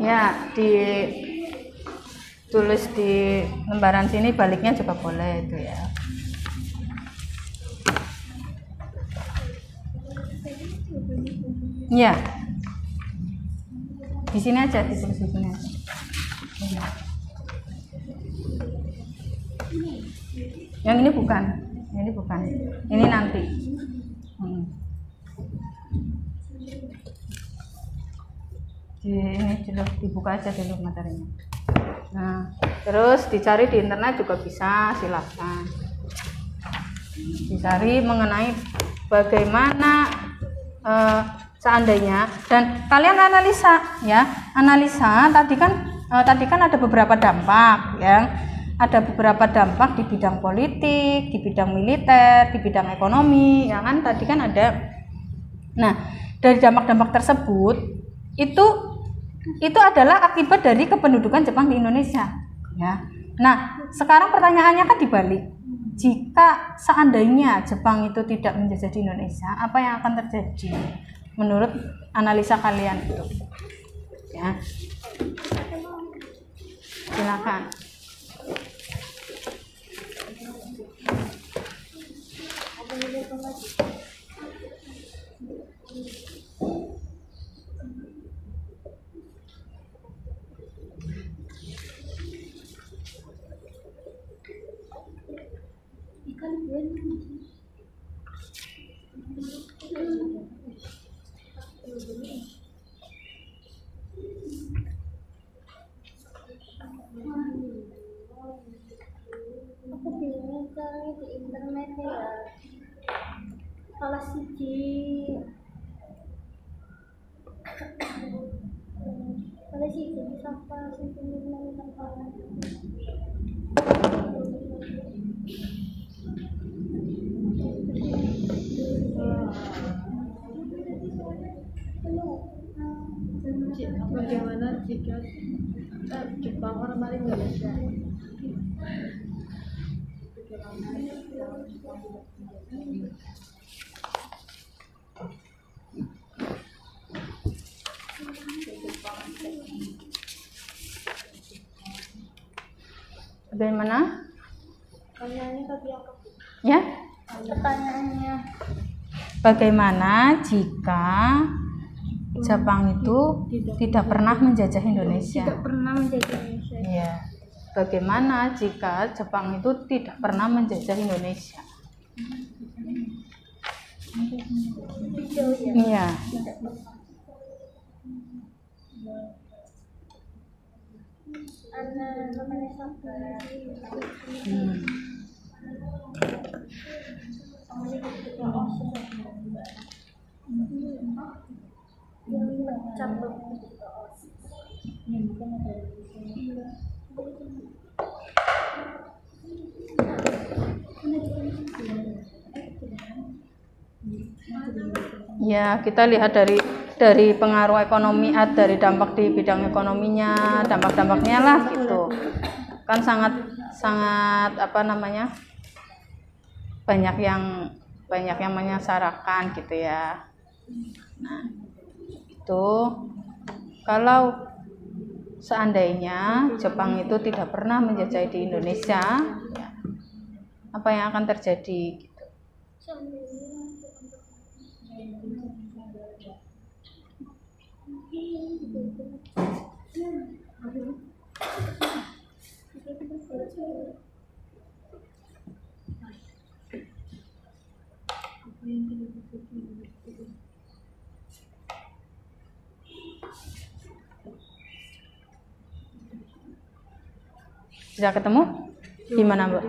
Ya, di tulis di lembaran sini baliknya juga boleh itu ya. Ya. Di sini aja, ditulis di sini aja. Yang ini bukan, ini bukan. Ini nanti. Hmm. Di, ini dulu dibuka aja dulu materinya. Nah, terus dicari di internet juga bisa, silakan. Dicari mengenai bagaimana uh, seandainya, dan kalian analisa ya, analisa tadi kan uh, tadi kan ada beberapa dampak ya, ada beberapa dampak di bidang politik, di bidang militer, di bidang ekonomi, ya kan tadi kan ada. Nah, dari dampak-dampak tersebut itu itu adalah akibat dari kependudukan Jepang di Indonesia ya. Nah, sekarang pertanyaannya kan dibalik. Jika seandainya Jepang itu tidak menjajah di Indonesia, apa yang akan terjadi menurut analisa kalian itu? Ya. Silakan. Aku bingung cari di internet ya. Kalau siji kalau siji siapa sing pengen tentang bagaimana jika eh, Jepang orang paling Indonesia? Bagaimana? Pertanyaannya tadi yang ke Ya? pertanyaannya Bagaimana jika Jepang itu tidak pernah menjajah Indonesia? tidak pernah menjadi Indonesia. Iya. Bagaimana jika Jepang itu tidak pernah menjajah Indonesia? Jauh ya. Iya. Anak namanya sabar. Hmm. Cabut. Ya, kita lihat dari dari pengaruh ekonomi, dari dampak di bidang ekonominya, dampak-dampaknya lah gitu. Kan sangat sangat apa namanya? banyak yang banyak yang menyasarakan gitu ya. Nah, itu kalau seandainya Jepang itu tidak pernah menjajah di Indonesia, ya, apa yang akan terjadi gitu. Bisa ketemu? Di mana, Mbak?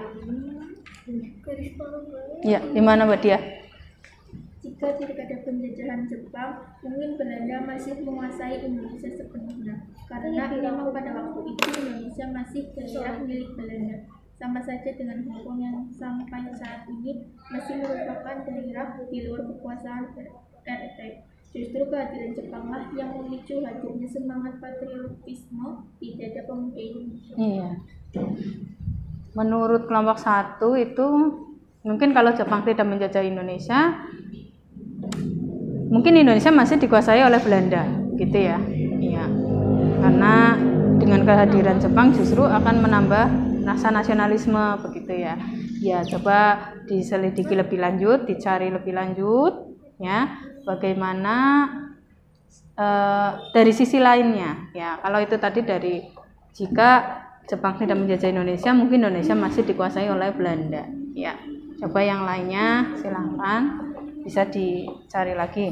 Ya, di mana, Mbak Dia? Jika tidak ada penjajahan Jepang, mungkin Belanda masih menguasai Indonesia sepenuhnya. Karena memang pada waktu itu Indonesia masih daerah milik Belanda, sama saja dengan Hong Kong yang sampai saat ini masih merupakan daerah di luar kekuasaan R T. Justru kehadiran Jepanglah yang memicu hadirnya semangat patriotisme di dada pemuda Indonesia. Iya. Menurut kelompok satu itu mungkin kalau Jepang tidak menjajah Indonesia, mungkin Indonesia masih dikuasai oleh Belanda, gitu ya. Iya. karena dengan kehadiran Jepang justru akan menambah rasa nasionalisme begitu ya. Ya, coba diselidiki lebih lanjut, dicari lebih lanjut ya, bagaimana eh, dari sisi lainnya ya. Kalau itu tadi dari jika Jepang tidak menjajah Indonesia, mungkin Indonesia masih dikuasai oleh Belanda ya. Coba yang lainnya silahkan bisa dicari lagi.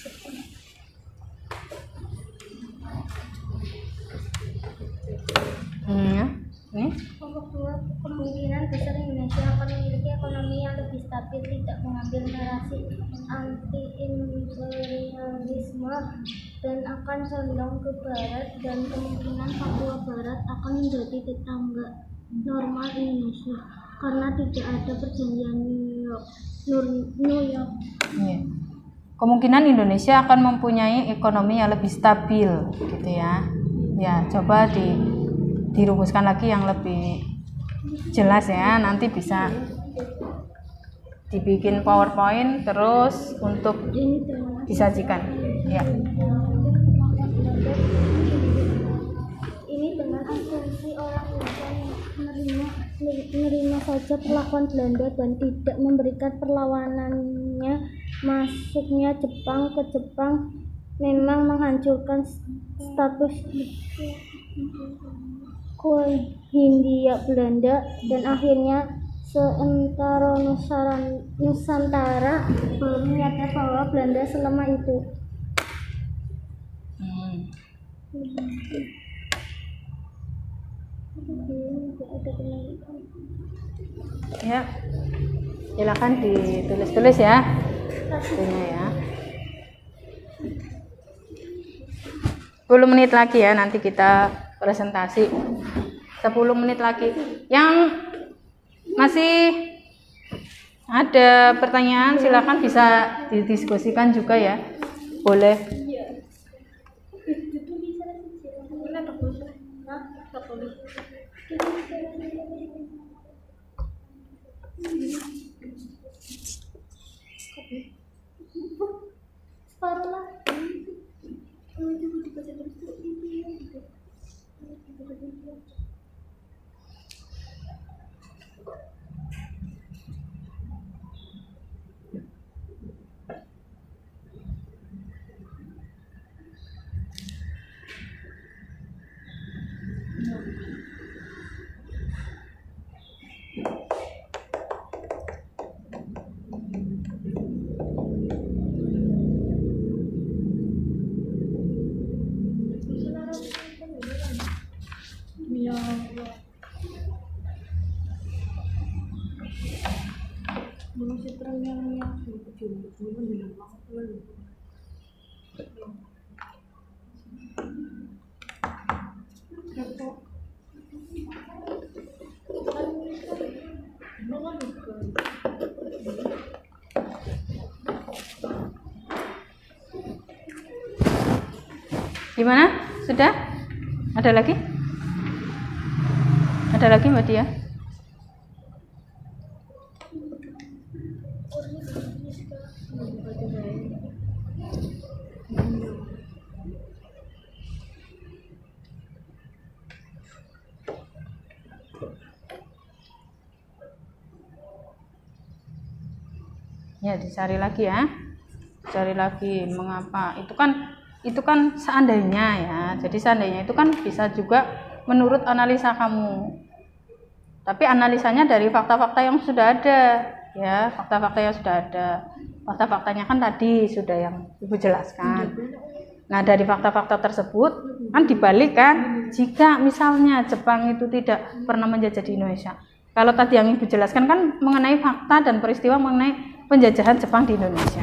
Hmm, ya. Ini Nomor dua, kemungkinan besar Indonesia akan memiliki ekonomi yang lebih stabil, tidak mengambil narasi anti-imperialisme dan akan condong ke barat, dan kemungkinan Papua Barat akan menjadi tetangga normal Indonesia karena tidak ada perjanjian New York. New York. Iya. Kemungkinan Indonesia akan mempunyai ekonomi yang lebih stabil gitu ya. Ya, coba di dirumuskan lagi yang lebih jelas ya, nanti bisa dibikin PowerPoint terus untuk disajikan ya. Ini dengan asumsi orang Indonesia menerima menerima saja perlakuan Belanda dan tidak memberikan perlawanannya. Masuknya Jepang ke Jepang memang menghancurkan status Hindia Belanda dan akhirnya seantero Nusantara baru menyadari bahwa Belanda selama itu. Hmm. Ya, silakan ditulis-tulis ya. Ini ya. sepuluh menit lagi ya, nanti kita presentasi. sepuluh menit lagi. Yang masih ada pertanyaan silakan bisa didiskusikan juga ya. Boleh. Gimana? Sudah? Ada lagi? Ada lagi Mbak Dia? Ya, dicari lagi ya. Cari lagi mengapa. Itu kan itu kan seandainya ya. Jadi seandainya itu kan bisa juga menurut analisa kamu. Tapi analisanya dari fakta-fakta yang sudah ada, ya, fakta-fakta yang sudah ada. Fakta-faktanya kan tadi sudah yang Ibu jelaskan. Nah, dari fakta-fakta tersebut kan dibalik kan, jika misalnya Jepang itu tidak pernah menjajah di Indonesia. Kalau tadi yang Ibu jelaskan kan mengenai fakta dan peristiwa mengenai penjajahan Jepang di Indonesia.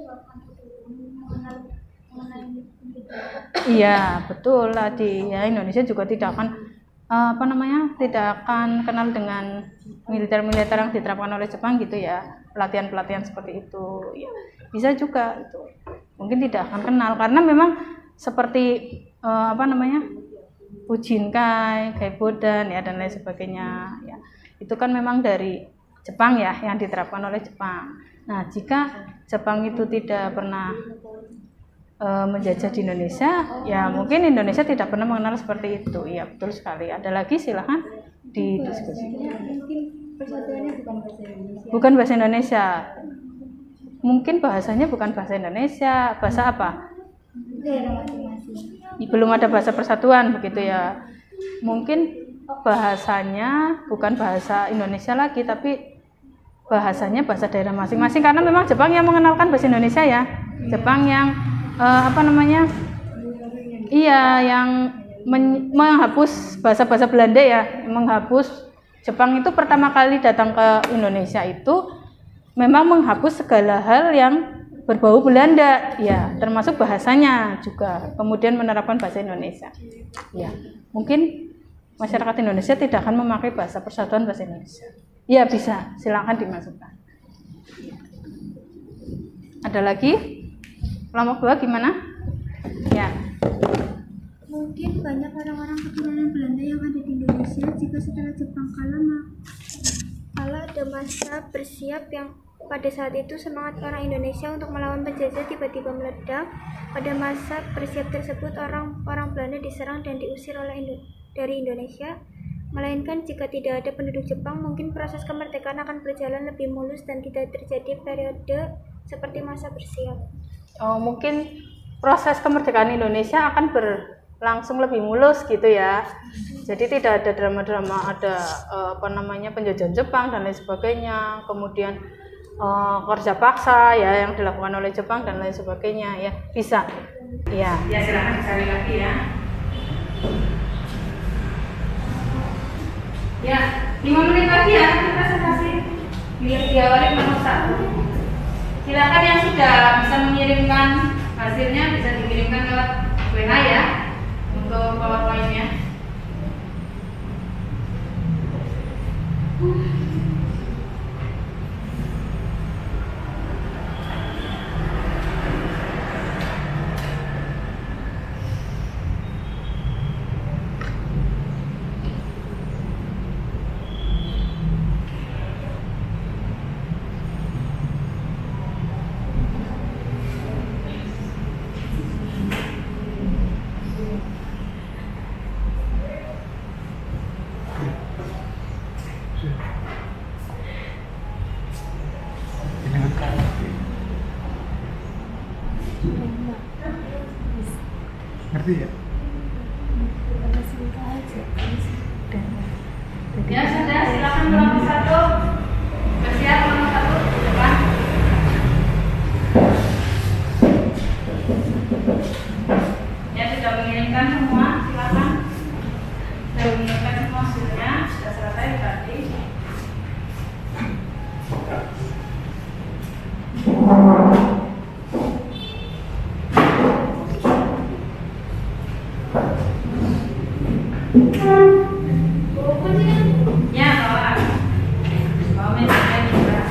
Iya, betul tadi. Ya, Indonesia juga tidak akan uh, apa namanya? tidak akan kenal dengan militer-militer yang diterapkan oleh Jepang gitu ya. Pelatihan-pelatihan seperti itu. Ya, bisa juga itu. Mungkin tidak akan kenal karena memang seperti uh, apa namanya? Ujinkai, Gaibodan ya dan lain sebagainya ya. Itu kan memang dari Jepang ya yang diterapkan oleh Jepang. Nah, jika Jepang itu tidak pernah uh, menjajah di Indonesia, ya mungkin Indonesia tidak pernah mengenal seperti itu. Iya, betul sekali. Ada lagi, silahkan didiskusikan. Mungkin persatuannya bukan bahasa Indonesia. Bukan bahasa Indonesia. Mungkin bahasanya bukan bahasa Indonesia. Bahasa apa? Daerah masing-masing. Belum ada bahasa persatuan begitu ya. Mungkin bahasanya bukan bahasa Indonesia lagi, tapi bahasanya bahasa daerah masing-masing, karena memang Jepang yang mengenalkan bahasa Indonesia ya. Jepang yang uh, apa namanya? Iya, yang men- menghapus bahasa-bahasa Belanda ya, menghapus. Jepang itu pertama kali datang ke Indonesia itu memang menghapus segala hal yang berbau Belanda, ya, termasuk bahasanya juga. Kemudian menerapkan bahasa Indonesia. Ya, mungkin masyarakat Indonesia tidak akan memakai bahasa persatuan bahasa Indonesia. Ya, bisa, silakan dimasukkan. Ada lagi? Kelompok dua gimana? Ya. Mungkin banyak orang-orang keturunan Belanda yang ada di Indonesia jika setelah Jepang kalah, kalah ada masa bersiap yang pada saat itu semangat orang Indonesia untuk melawan penjajah tiba-tiba meledak. Pada masa bersiap tersebut orang-orang Belanda diserang dan diusir oleh Indo- dari Indonesia. Melainkan jika tidak ada penduduk Jepang, mungkin proses kemerdekaan akan berjalan lebih mulus dan tidak terjadi periode seperti masa bersiap. Oh, mungkin proses kemerdekaan Indonesia akan berlangsung lebih mulus gitu ya. Jadi tidak ada drama-drama, ada uh, apa namanya penjajahan Jepang dan lain sebagainya. Kemudian uh, kerja paksa ya yang dilakukan oleh Jepang dan lain sebagainya ya. Bisa. Ya. Ya, silakan sekali lagi ya. Ya, lima menit lagi ya presentasi. Diawali nomor satu. Silakan yang sudah bisa mengirimkan hasilnya bisa dikirimkan lewat W A ya untuk PowerPoint-nya. Ngerti ya? Ya sudah, silakan nomor satu. Bersiap nomor satu di depan. Ya sudah mengirimkan semua, silakan. Sudah mengirimkan semua hasilnya, sudah selesai berarti. Ya, bawa. Bawa meja juga.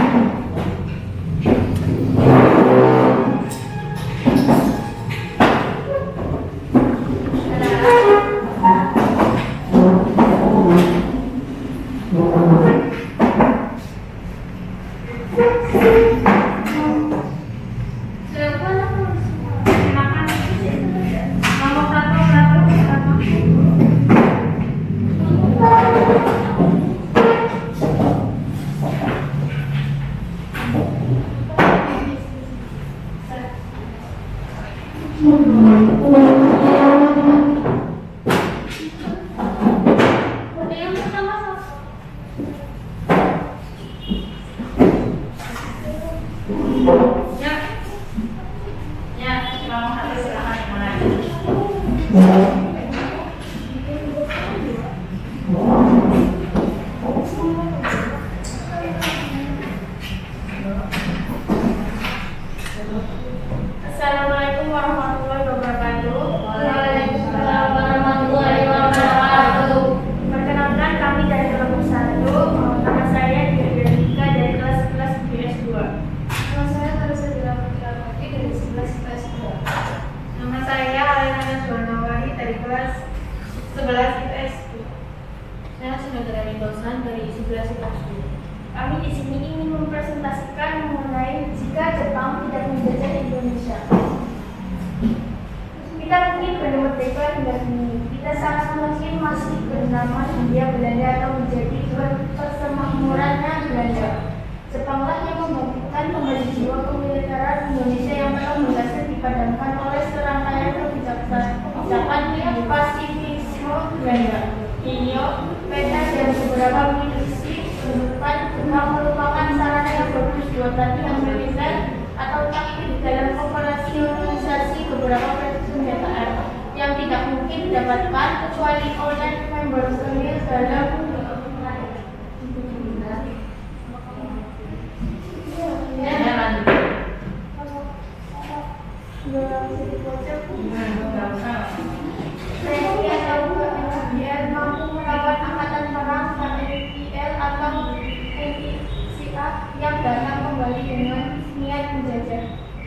Assalamualaikum warahmatullahi wabarakatuh. Waalaikumsalam warahmatullahi wabarakatuh. Perkenalkan kami dari kelompok satu. Nama saya Dirga dari kelas sebelas I P S dua. Nama saya Teresa Dilapati dari sebelas I P S dua. Nama saya Alena Najwanawari dari kelas sebelas I P S dua. Saya Sunagara Mendosan dari sebelas I P S dua. Kami di sini ingin mempresentasikan mengenai jika Jepang tidak menjajah Indonesia. Kita mungkin pada merdeka hingga kini. Kita sangat mungkin masih bernama Hindia Belanda atau menjadi persemakmurannya Belanda. Jepanglah yang membangkitkan kembali jiwa kemiliteran Indonesia yang telah berhasil dipadamkan oleh serangkaian kebijakan pasifisme Belanda. Iyo, peta dan beberapa milisi menunjukkan Jepang merupakan sarana yang bagus buat latihan militer atau taktik dalam operasionalisasi beberapa persenjataan yang tidak mungkin didapatkan kecuali oleh member senior dalam Tni atau N D R mampu melawan angkatan perang K N I L atau N I C A yang datang kembali dengan niat menjajah.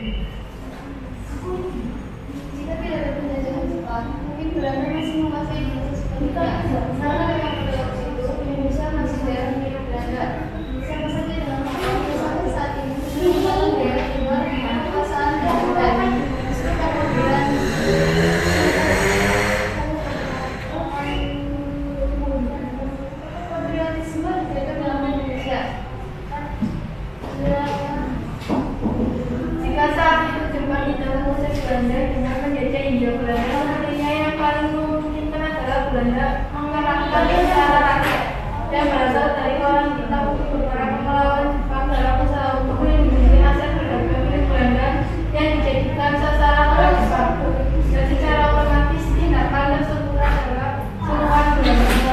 Jika tidak ada penjajahan Jepang, mungkin Belanda masih menguasai Indonesia sepenuhnya. Karena memang pada waktu itu Indonesia masih daerah milik Belanda. Sama saja dengan makhluknya sampai saat ini merupakan daerah di luar kekuasaan Belanda. Kemudian patriotisme dijaga dalam Indonesia. Jika saat itu Jepang tidak mengusir Belanda dengan menjajah Hindia Belanda, nantinya yang paling memungkinkan adalah Belanda mengerahkan tentara rakyat dan berasal dari orang kita untuk berperang melawan Jepang dalam usaha untuk melindungi aset berharga milik Belanda yang dijadikan sasaran oleh Jepang. Dan secara otomatis tindakan tersebut adalah seruan Belanda.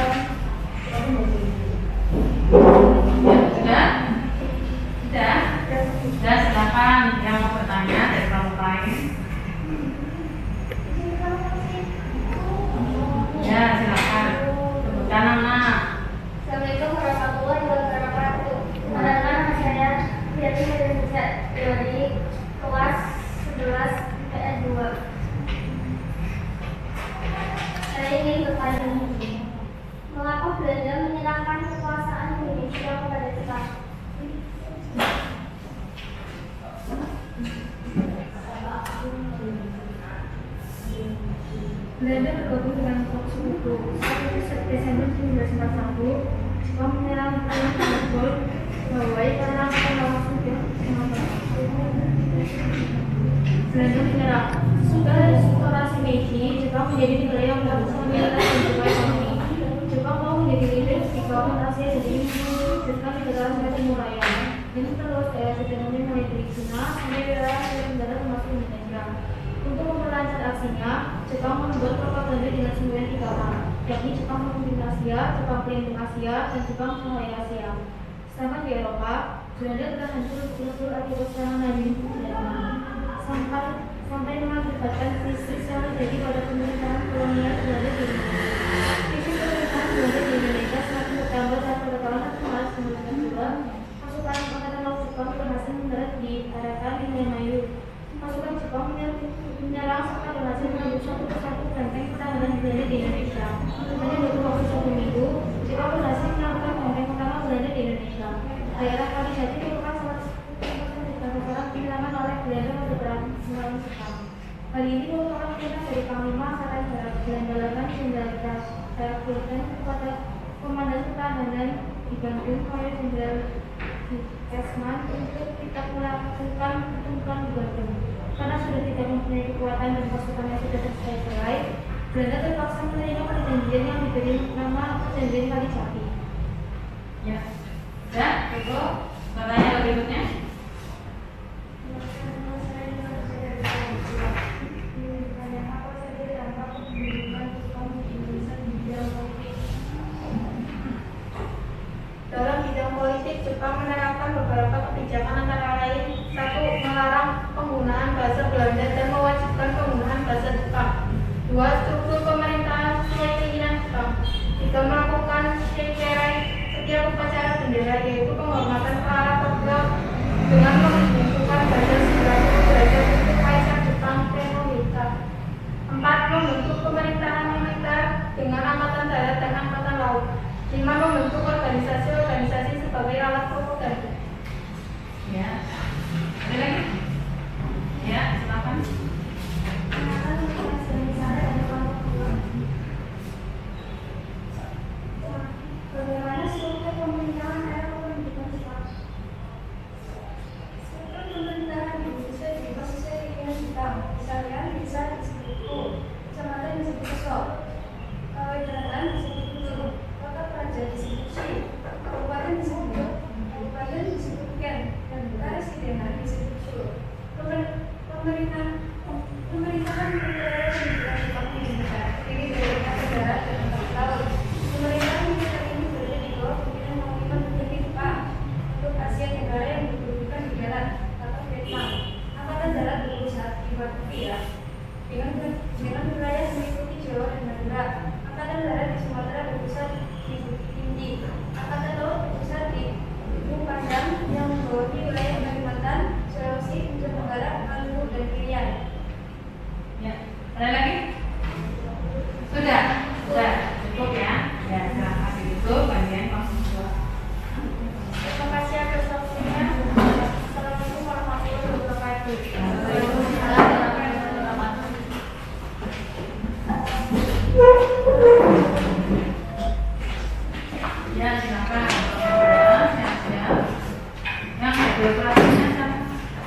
Sudah? Sudah? Sudah, silakan yang mau bertanya dari kelompok lain. Ya, silakan. Sebutkan nama. Assalamualaikum warahmatullahi wabarakatuh. Perkenalkan nama saya Yati Indonesia dari kelas sebelas P S dua. Saya ingin bertanya, mengapa Belanda menyerahkan kekuasaan Indonesia kepada Jepang? Belanda bergabung dengan kelompok sekutu. satu Desember seribu sembilan ratus empat puluh satu, Jepang menyerang Pulau Tersebut, Hawaii karena pengawas sudah Belanda menyerang. Sudah restorasi Meiji, Jepang menjadi negara yang melakukan militer dan juga ekonomi. Jepang mau menjadi leader di kawasan Asia jadi mewujudkan negara Asia Timur Raya. Ini terus daerah ekonomi mulai dari Cina sampai daerah Tenggara termasuk Indonesia. Untuk memperlancar aksinya, Jepang membuat propaganda dengan sembilan tiga hal, yakni Jepang memimpin Asia, Jepang pelindung Asia, dan Jepang sahaya Asia. Sedangkan di Eropa, Belanda telah hancur betul-betul akibat serangan Nazi Jerman. Sampai sampai mengakibatkan krisis yang terjadi pada pemerintahan kolonial Belanda di Indonesia. Krisis pemerintahan Belanda di Indonesia semakin bertambah dan pada tahun seribu sembilan ratus sembilan puluh dua, pasukan angkatan laut Jepang berhasil mendarat di Tarakan di Indramayu. Pasukan Jepang menyerang serta berhasil menembus satu persatu benteng pertahanan Belanda di Indonesia. Hanya butuh waktu satu minggu, Jepang berhasil melakukan benteng utama Belanda di Indonesia. Daerah Kalijati merupakan salah satu sasaran penyerangan oleh Belanda pada perang melawan Jepang. Hal ini merupakan perintah dari Panglima Angkatan Darat Belanda Jenderal Darkulten kepada Komandan Pertahanan di Bandung oleh Jenderal Esman untuk tidak melakukan pertempuran di Bandung. Karena sudah tidak mempunyai kekuatan dan pasukan yang sudah tersedia, Belanda terpaksa menerima perjanjian yang diberi nama Perjanjian Kalijati. Ya, sudah, cukup. Pertanyaan berikutnya. Dalam bidang politik, Jepang menerapkan beberapa kebijakan antara lain satu. Melarang penggunaan bahasa Belanda dan mewajibkan penggunaan bahasa Jepang. Dua. Struktur pemerintahan sesuai keinginan Jepang. Tiga. Melakukan sheikerei setiap upacara bendera, yaitu penghormatan ke arah Tokyo dengan menunjukkan bahasa sembilan puluh derajat untuk Kaisar Jepang Tennohita. Empat. Membentuk pemerintahan militer dengan angkatan darat dan angkatan laut. Lima. Membentuk organisasi-organisasi sebagai alat propaganda. Ya, ada lagi? Ya, silakan. Sudah, sudah cukup ya. Ya, silahkan ditutup. Bagian mahasiswa. Terima kasih atas waktunya. Assalamualaikum warahmatullahi wabarakatuh. Ya, silakan. Siap-siap. Yang ada kelasnya sama.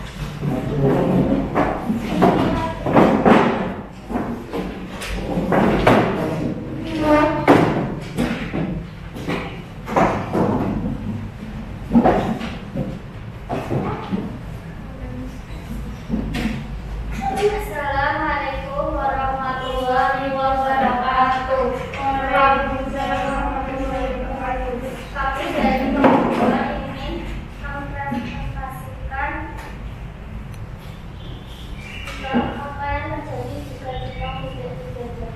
Assalamualaikum warahmatullahi wabarakatuh. Waalaikumsalam warahmatullahi wabarakatuh. Kami dari Bangsa ingin mempresentasikan tentang apa yang terjadi jika Jepang tidak dijajah.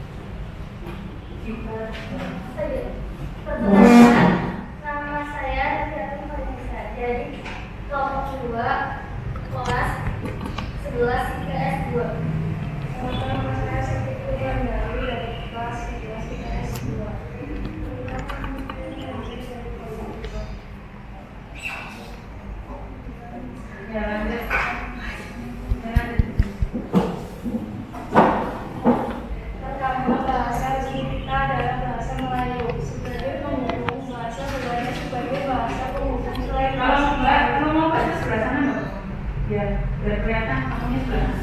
Perkenalkan, nama saya Nurul Vanessa dari kelompok dua kelas sebelas I P S dua. Nama saya Siti Wandari dari kelas sebelas I P S dua. Ya, lanjut. Pertama, bahasa resmi kita adalah bahasa Melayu sebagai penghubung bahasa Belanda sebagai bahasa penghubung selain Kalau bahasa Mbak Melayu. mau ngomong ke sebelah sana Mbak. Ya, biar kelihatan kamunya sebelah sana.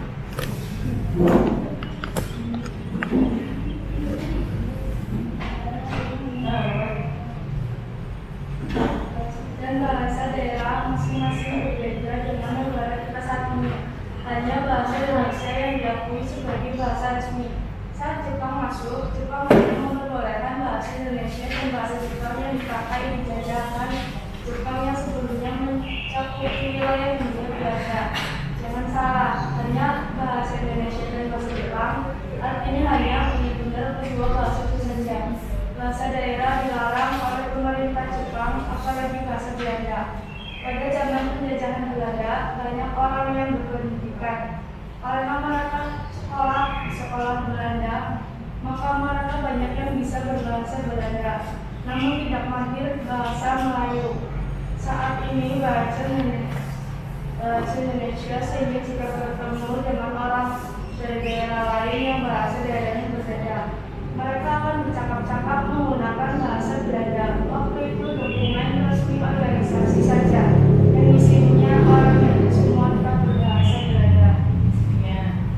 Dan bahasa daerah masing-masing berbeda dengan negara kita saat ini. Hanya bahasa Indonesia yang diakui sebagai bahasa resmi. Saat Jepang masuk, Jepang tidak memperbolehkan bahasa Indonesia dan bahasa Jepang yang dipakai dijajahkan Jepang yang sebelumnya mencakup wilayah dunia Belanda. Jangan salah, hanya bahasa Indonesia dan bahasa Jepang artinya hanya benar-benar kedua bahasa itu saja. Bahasa daerah dilarang oleh pemerintah Jepang, apalagi bahasa Belanda. Pada zaman penjajahan Belanda, banyak orang yang berpendidikan. Karena mereka sekolah di sekolah Belanda, maka mereka banyak yang bisa berbahasa Belanda, namun tidak mahir bahasa Melayu. Saat ini bahasa Indonesia sehingga jika bertemu dengan orang dari daerah lain yang bahasa daerahnya berbeda, mereka akan bercakap-cakap menggunakan bahasa Belanda. Waktu itu dokumen resmi organisasi saja yang isinya orang yang semua tetap berbahasa Belanda. Ya.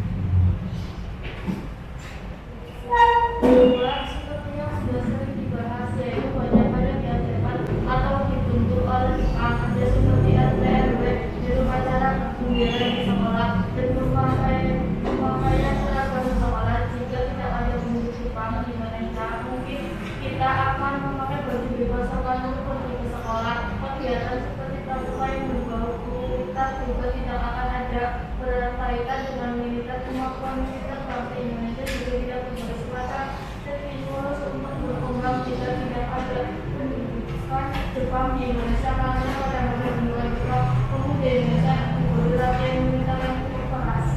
Kedua, seperti yang sudah sering dibahas, yaitu banyak pada diajarkan atau dibentuk oleh Jepang, ada seperti R T R W di rumah cara pembelajaran di sekolah dan pemakaian pemakaian seragam sekolah. Jika tidak ada bentuk Jepang di mana mungkin kita akan memakai baju bebas sekolah seperti ke sekolah. Kegiatan seperti pramuka yang berbau militer juga tidak akan ada berkaitan dengan militer. Kemampuan militer bangsa Indonesia juga tidak punya kesempatan dan stimulus untuk berkembang jika tidak ada pendidikan Jepang di Indonesia, karena pada masa dimulai Jepang pemuda Indonesia diberi latihan militer yang cukup keras.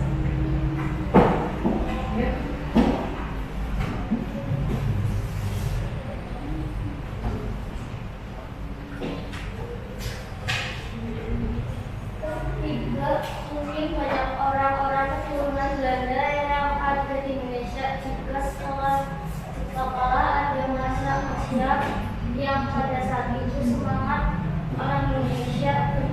Ya. Tiga, mungkin banyak orang-orang keturunan Belanda yang ada di Indonesia. Jika sekolah sekolah ada masa usia yang pada saat itu semangat orang Indonesia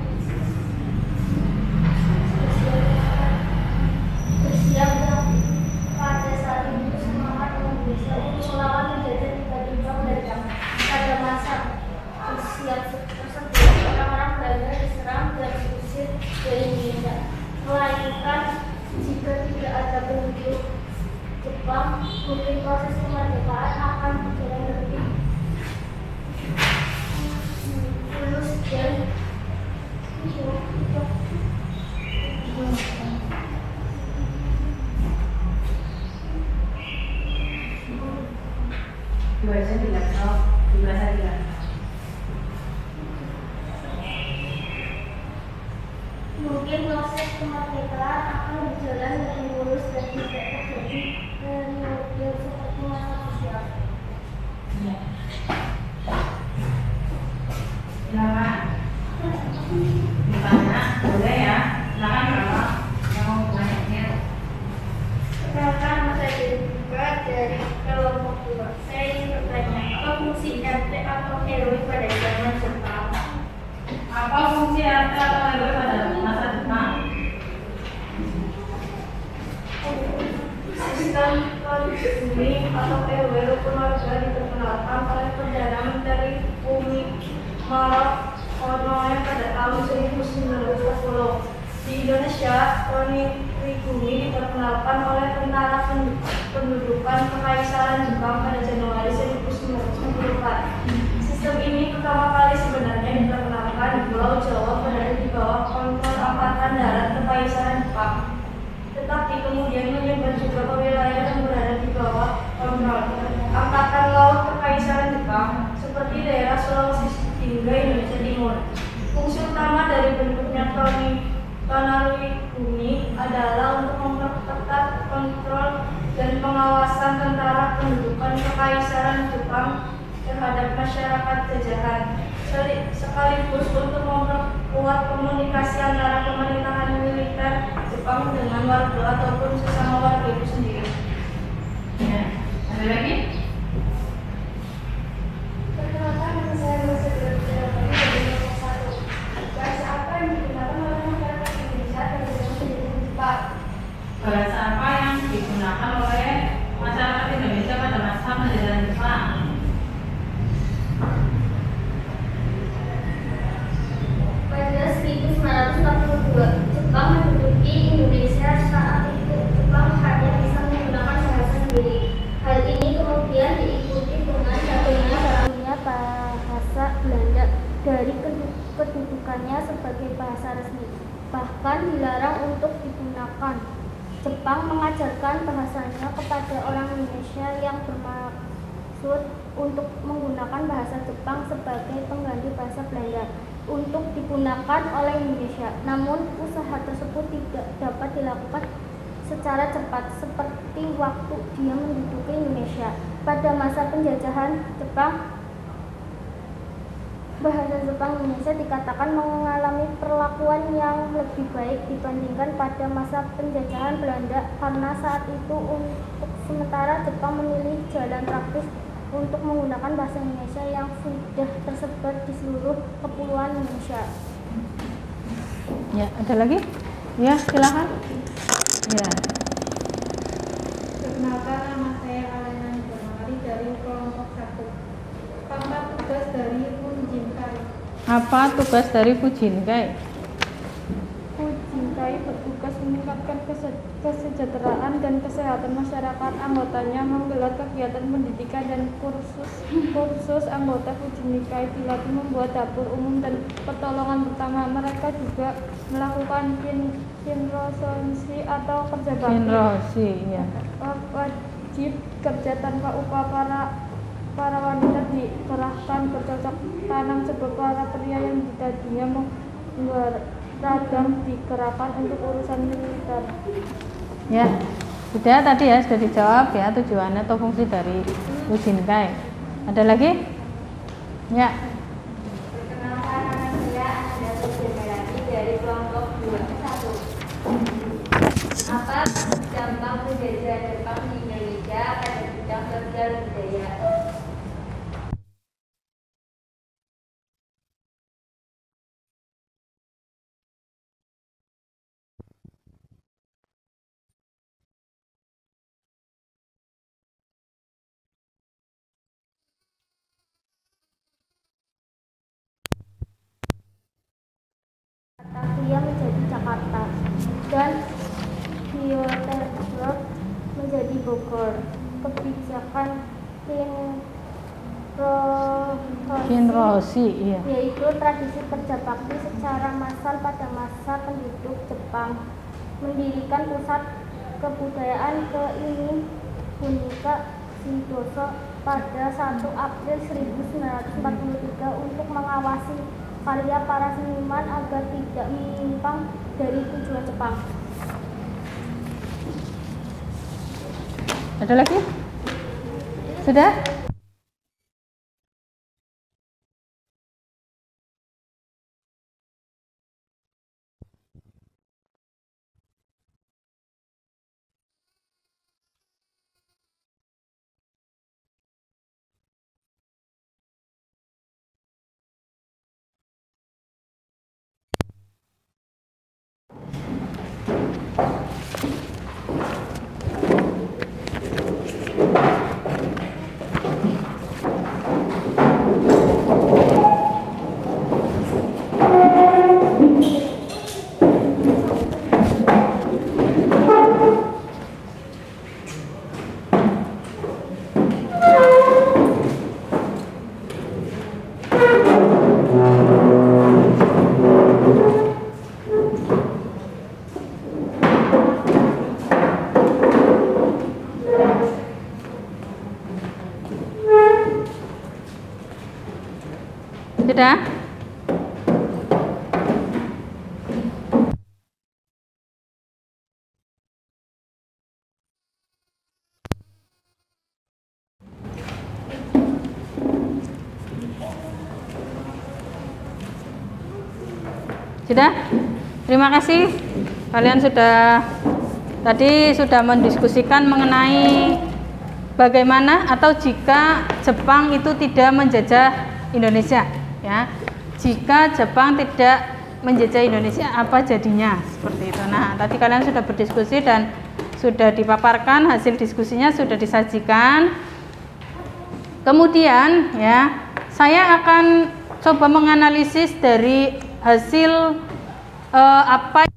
bersiap yang pada saat itu semangat orang Indonesia untuk melawan penjajah tiba-tiba datang. Pada masa usia tersebut orang-orang Belanda diserang dan diusir dari Indonesia. Melainkan jika tidak ada penduduk Jepang, mungkin proses kemerdekaan akan berjalan lebih mulus dan Baca di laptop, dibaca di laptop. mungkin proses kemerdekaan akan berjalan lebih mulus dan tidak terjadi penyeludupan dari kelompok dua. Saya ingin bertanya, apa fungsi R T atau R W pada zaman Jepang? Apa fungsi R T atau R W pada masa Jepang? Sistem pribumi atau R W rukun warga diperkenalkan oleh Perdana Menteri Fumimaro Konoe pada tahun seribu sembilan ratus sepuluh. Di Indonesia, pribumi diperkenalkan oleh Tentara Pendudukan Kekaisaran Jepang pada Januari seribu sembilan ratus enam puluh empat. Sistem ini pertama kali sebenarnya diperkenalkan di Pulau Jawa berada di bawah kontrol Angkatan Darat Kekaisaran Jepang. Tetapi kemudian menyebar juga ke wilayah yang berada di bawah kontrol Angkatan Laut Kekaisaran Jepang, seperti daerah Sulawesi hingga Indonesia Timur. Fungsi utama dari bentuknya Tonarui Bumi adalah untuk memperketat kontrol dan pengawasan tentara pendudukan Kekaisaran Jepang terhadap masyarakat jajahan, sekaligus untuk memperkuat komunikasi antara pemerintahan militer Jepang dengan warga ataupun sesama warga itu sendiri. Ya, ada lagi? Perkenalkan, nama saya Mas Edward dari kelompok satu. Bahasa apa yang digunakan oleh masyarakat Indonesia pada zaman penjajahan Jepang? Bahasa apa yang digunakan oleh masyarakat Indonesia pada masa penjajahan Jepang? Pada seribu sembilan ratus empat puluh dua, Jepang menduduki Indonesia. Saat itu, Jepang hanya bisa menggunakan bahasa sendiri. Hal ini kemudian diikuti dengan jatuhnya Satunya bahasa Belanda dari kedudukannya sebagai bahasa resmi, bahkan dilarang untuk digunakan. Jepang mengajarkan bahasanya kepada orang Indonesia yang bermaksud untuk menggunakan bahasa Jepang sebagai pengganti bahasa Belanda untuk digunakan oleh Indonesia. Namun usaha tersebut tidak dapat dilakukan secara cepat seperti waktu dia menduduki Indonesia. Pada masa penjajahan Jepang, bahasa Jepang Indonesia dikatakan mengalami perlakuan yang lebih baik dibandingkan pada masa penjajahan Belanda, karena saat itu untuk sementara Jepang memilih jalan praktis untuk menggunakan bahasa Indonesia yang sudah tersebar di seluruh kepulauan Indonesia. Ya, ada lagi? Ya, silakan. Ya. Perkenalkan, nama saya Alena Nidamari dari kelompok satu. Apa tugas dari Fujinkai? Apa tugas dari Fujinkai? Fujinkai bertugas meningkatkan kese- kesejahteraan dan kesehatan masyarakat anggotanya, menggelar kegiatan pendidikan dan kursus. Kursus anggota Fujinkai dilatih membuat dapur umum dan pertolongan pertama. Mereka juga melakukan kin kinrosensi atau kerja bakti. Kinrosi, ya. Wajib kerja tanpa upah. Para para wanita dikerahkan bercocok tanam, sebab para pria yang tadinya beragam dikerahkan untuk urusan militer. Ya, sudah tadi ya sudah dijawab ya tujuannya atau fungsi dari Fujinkai. Ada lagi? Ya. Perkenalkan, nama saya Ananda Sudemerati dari kelompok dua satu. Apa dampak penjajahan Jepang di Indonesia pada bidang sosial budaya? Batavia menjadi Jakarta dan Pioneer menjadi Bogor. Kebijakan Kinrohoshi, Kinroshi, iya. yaitu tradisi kerja bakti secara massal pada masa penduduk Jepang, mendirikan pusat kebudayaan ke ini Bunika Shidoso pada satu April seribu sembilan ratus empat puluh tiga untuk mengawasi karya para seniman agar tidak menyimpang dari tujuan Jepang. Ada lagi? Sudah? Sudah? Sudah? Terima kasih. Kalian sudah tadi sudah mendiskusikan mengenai bagaimana atau jika Jepang itu tidak menjajah Indonesia, ya. Jika Jepang tidak menjajah Indonesia, apa jadinya? Seperti itu. Nah, tadi kalian sudah berdiskusi dan sudah dipaparkan, hasil diskusinya sudah disajikan. Kemudian, ya, saya akan coba menganalisis dari hasil eh, apa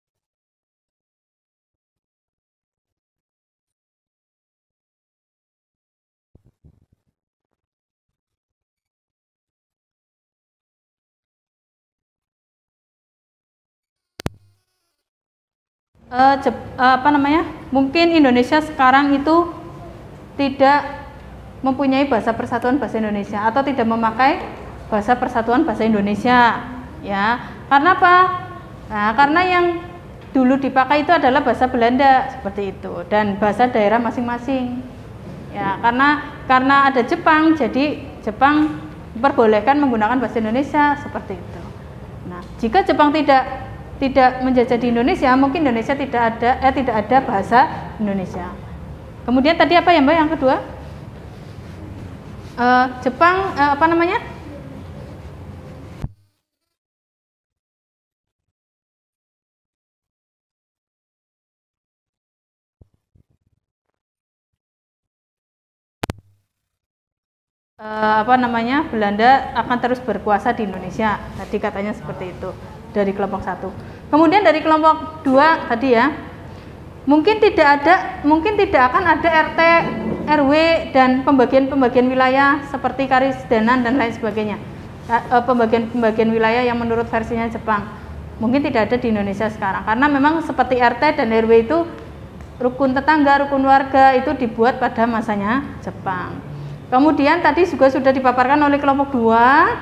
Uh, Jep, uh, apa namanya? Mungkin Indonesia sekarang itu tidak mempunyai bahasa persatuan bahasa Indonesia atau tidak memakai bahasa persatuan bahasa Indonesia, ya. Karena apa? Nah, karena yang dulu dipakai itu adalah bahasa Belanda seperti itu dan bahasa daerah masing-masing. Ya, karena karena ada Jepang, jadi Jepang diperbolehkan menggunakan bahasa Indonesia seperti itu. Nah, jika Jepang tidak tidak menjajah di Indonesia, mungkin Indonesia tidak ada eh tidak ada bahasa Indonesia. Kemudian tadi apa ya Mbak yang kedua? Uh, Jepang uh, apa namanya? Uh, apa namanya? Belanda akan terus berkuasa di Indonesia. Tadi katanya seperti itu dari kelompok satu. Kemudian dari kelompok dua tadi ya, mungkin tidak ada, mungkin tidak akan ada R T, R W dan pembagian-pembagian wilayah seperti Karisdanan dan lain sebagainya. Pembagian-pembagian wilayah yang menurut versinya Jepang mungkin tidak ada di Indonesia sekarang, karena memang seperti R T dan R W itu rukun tetangga, rukun warga itu dibuat pada masanya Jepang. Kemudian tadi juga sudah dipaparkan oleh kelompok dua,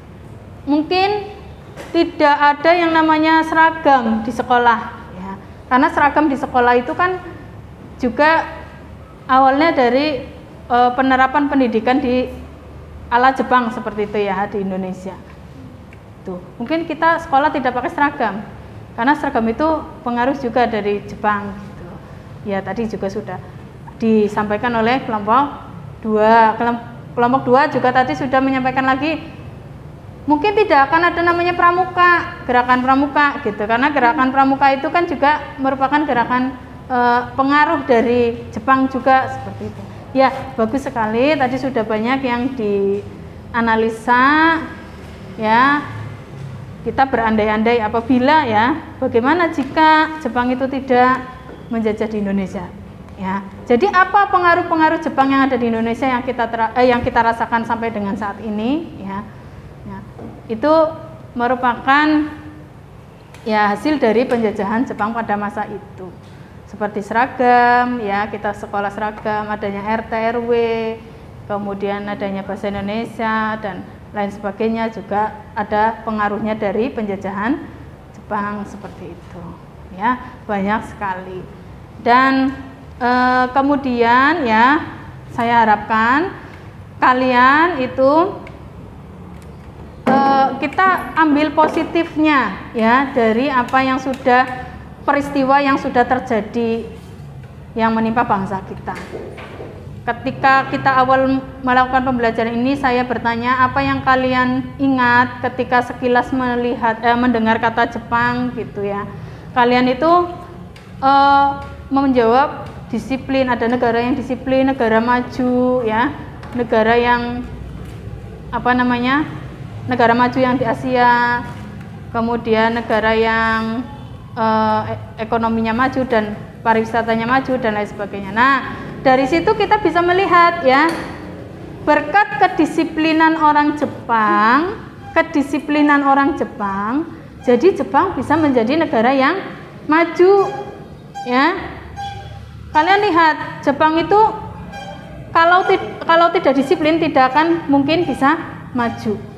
mungkin tidak ada yang namanya seragam di sekolah, ya. Karena seragam di sekolah itu kan juga awalnya dari e, penerapan pendidikan di ala Jepang seperti itu ya di Indonesia. Tuh, mungkin kita sekolah tidak pakai seragam karena seragam itu pengaruh juga dari Jepang. Gitu. Ya tadi juga sudah disampaikan oleh kelompok dua. Kelompok dua juga tadi sudah menyampaikan lagi. Mungkin tidak akan ada namanya pramuka, gerakan pramuka gitu, karena gerakan pramuka itu kan juga merupakan gerakan e, pengaruh dari Jepang juga seperti itu. Ya, bagus sekali. Tadi sudah banyak yang dianalisa, ya. Kita berandai-andai apabila ya, bagaimana jika Jepang itu tidak menjajah di Indonesia, ya. Jadi apa pengaruh-pengaruh Jepang yang ada di Indonesia yang kita ter, eh, yang kita rasakan sampai dengan saat ini, ya. Itu merupakan ya hasil dari penjajahan Jepang pada masa itu. Seperti seragam, ya kita sekolah seragam, adanya R T R W, kemudian adanya bahasa Indonesia dan lain sebagainya juga ada pengaruhnya dari penjajahan Jepang seperti itu. Ya, banyak sekali. Dan e, kemudian ya saya harapkan kalian itu kita ambil positifnya ya dari apa yang sudah peristiwa yang sudah terjadi yang menimpa bangsa kita. Ketika kita awal melakukan pembelajaran ini, saya bertanya apa yang kalian ingat ketika sekilas melihat eh, mendengar kata Jepang gitu ya. Kalian itu eh, menjawab disiplin, ada negara yang disiplin, negara maju ya, negara yang apa namanya? negara maju yang di Asia, kemudian negara yang eh, ekonominya maju dan pariwisatanya maju dan lain sebagainya. Nah, dari situ kita bisa melihat ya, berkat kedisiplinan orang Jepang, kedisiplinan orang Jepang, jadi Jepang bisa menjadi negara yang maju ya. Kalian lihat, Jepang itu kalau kalau tidak disiplin tidak akan mungkin bisa maju.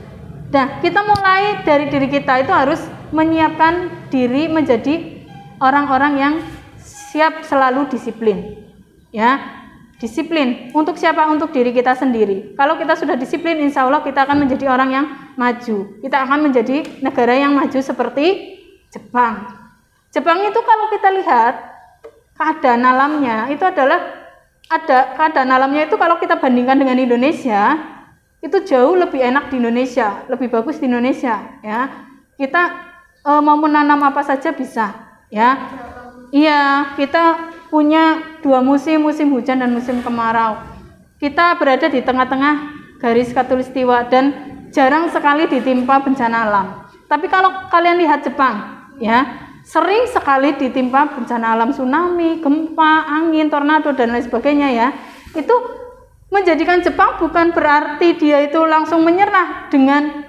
Nah, kita mulai dari diri kita itu harus menyiapkan diri menjadi orang-orang yang siap selalu disiplin. Ya, disiplin. Untuk siapa? Untuk diri kita sendiri. Kalau kita sudah disiplin, insya Allah kita akan menjadi orang yang maju. Kita akan menjadi negara yang maju seperti Jepang. Jepang itu kalau kita lihat keadaan alamnya itu adalah ada keadaan alamnya itu kalau kita bandingkan dengan Indonesia itu jauh lebih enak di Indonesia, lebih bagus di Indonesia, ya. Kita e, mau menanam apa saja bisa, ya. Iya, kita punya dua musim, musim hujan dan musim kemarau. Kita berada di tengah-tengah garis khatulistiwa dan jarang sekali ditimpa bencana alam. Tapi kalau kalian lihat Jepang, ya, sering sekali ditimpa bencana alam, tsunami, gempa, angin, tornado dan lain sebagainya, ya. Itu menjadikan Jepang bukan berarti dia itu langsung menyerah dengan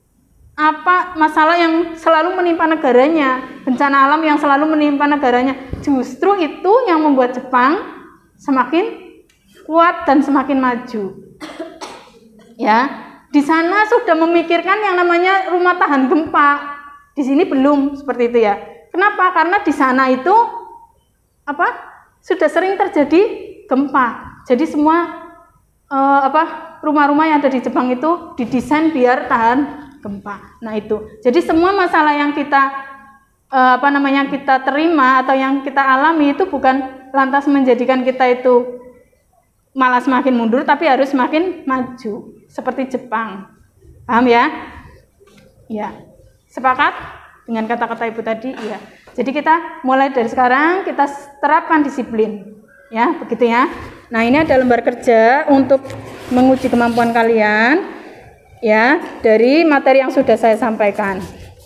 apa masalah yang selalu menimpa negaranya, bencana alam yang selalu menimpa negaranya. Justru itu yang membuat Jepang semakin kuat dan semakin maju. Ya, di sana sudah memikirkan yang namanya rumah tahan gempa. Di sini belum seperti itu, ya. Kenapa? Karena di sana itu apa? Sudah sering terjadi gempa. Jadi semua Uh, apa rumah-rumah yang ada di Jepang itu didesain biar tahan gempa. Nah itu, jadi semua masalah yang kita uh, apa namanya kita terima atau yang kita alami itu bukan lantas menjadikan kita itu malah semakin mundur, tapi harus semakin maju seperti Jepang. Paham ya? Ya, sepakat dengan kata-kata ibu tadi? Ya. Jadi kita mulai dari sekarang kita terapkan disiplin, ya begitu ya. Nah, ini ada lembar kerja untuk menguji kemampuan kalian, ya, dari materi yang sudah saya sampaikan.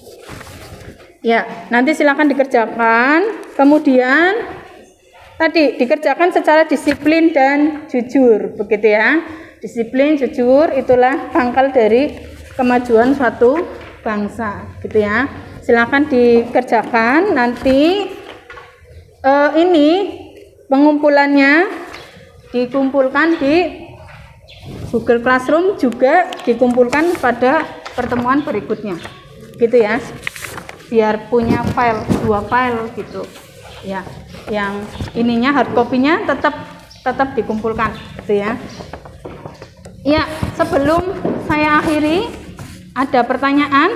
Ya, nanti silakan dikerjakan. Kemudian tadi dikerjakan secara disiplin dan jujur, begitu ya. Disiplin, jujur, itulah pangkal dari kemajuan suatu bangsa, gitu ya. Silakan dikerjakan. Nanti eh, ini pengumpulannya dikumpulkan di Google Classroom, juga dikumpulkan pada pertemuan berikutnya, gitu ya, biar punya file, dua file gitu ya, yang ininya hard copy-nya tetap tetap dikumpulkan, gitu ya. Ya, sebelum saya akhiri, ada pertanyaan?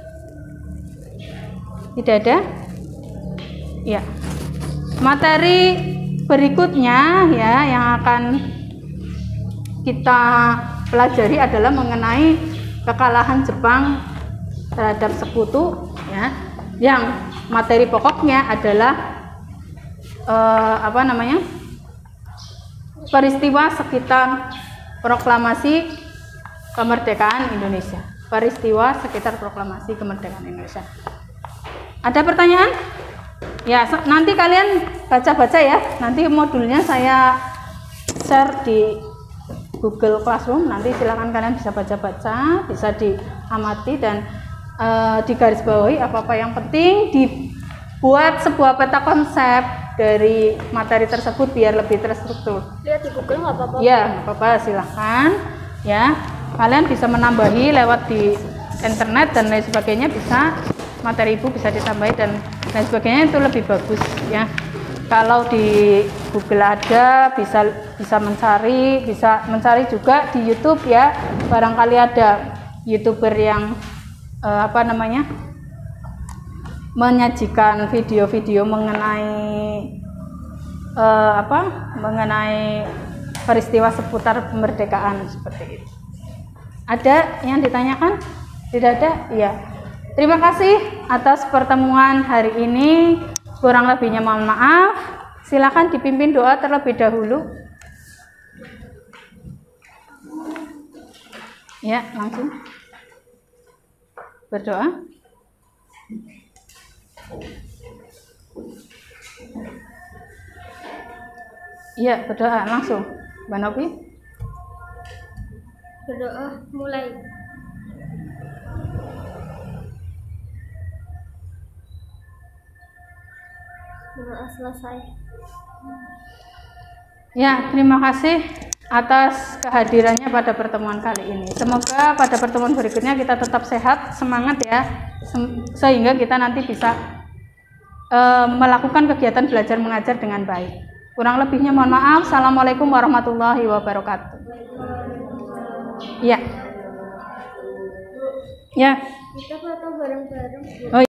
Tidak ada? Ya, materi berikutnya ya yang akan kita pelajari adalah mengenai kekalahan Jepang terhadap sekutu, ya, yang materi pokoknya adalah eh, apa namanya peristiwa sekitar proklamasi kemerdekaan Indonesia. Peristiwa sekitar proklamasi kemerdekaan Indonesia. Ada pertanyaan? Ya, nanti kalian baca-baca ya. Nanti modulnya saya share di Google Classroom. Nanti silakan kalian bisa baca-baca, bisa diamati dan e, digarisbawahi apa-apa yang penting, dibuat sebuah peta konsep dari materi tersebut biar lebih terstruktur. Lihat di Google nggak apa-apa? Ya, nggak apa-apa, silahkan. Ya, kalian bisa menambahi lewat di internet dan lain sebagainya, bisa materi ibu bisa ditambahi dan lain sebagainya, itu lebih bagus ya. Kalau di Google ada, bisa bisa mencari, bisa mencari juga di YouTube ya. Barangkali ada YouTuber yang eh, apa namanya menyajikan video-video mengenai eh, apa mengenai peristiwa seputar kemerdekaan seperti itu. Ada yang ditanyakan? Tidak ada? Iya. Terima kasih atas pertemuan hari ini. Kurang lebihnya mohon maaf. Silakan dipimpin doa terlebih dahulu. Ya, langsung berdoa. Iya, berdoa langsung. Mbak Novi. Berdoa mulai. Berdoa selesai. Ya, terima kasih atas kehadirannya pada pertemuan kali ini. Semoga pada pertemuan berikutnya kita tetap sehat, semangat ya, sehingga kita nanti bisa uh, melakukan kegiatan belajar mengajar dengan baik. Kurang lebihnya mohon maaf. Assalamualaikum warahmatullahi wabarakatuh. Ya. Ya. Kita foto bareng-bareng. Oh,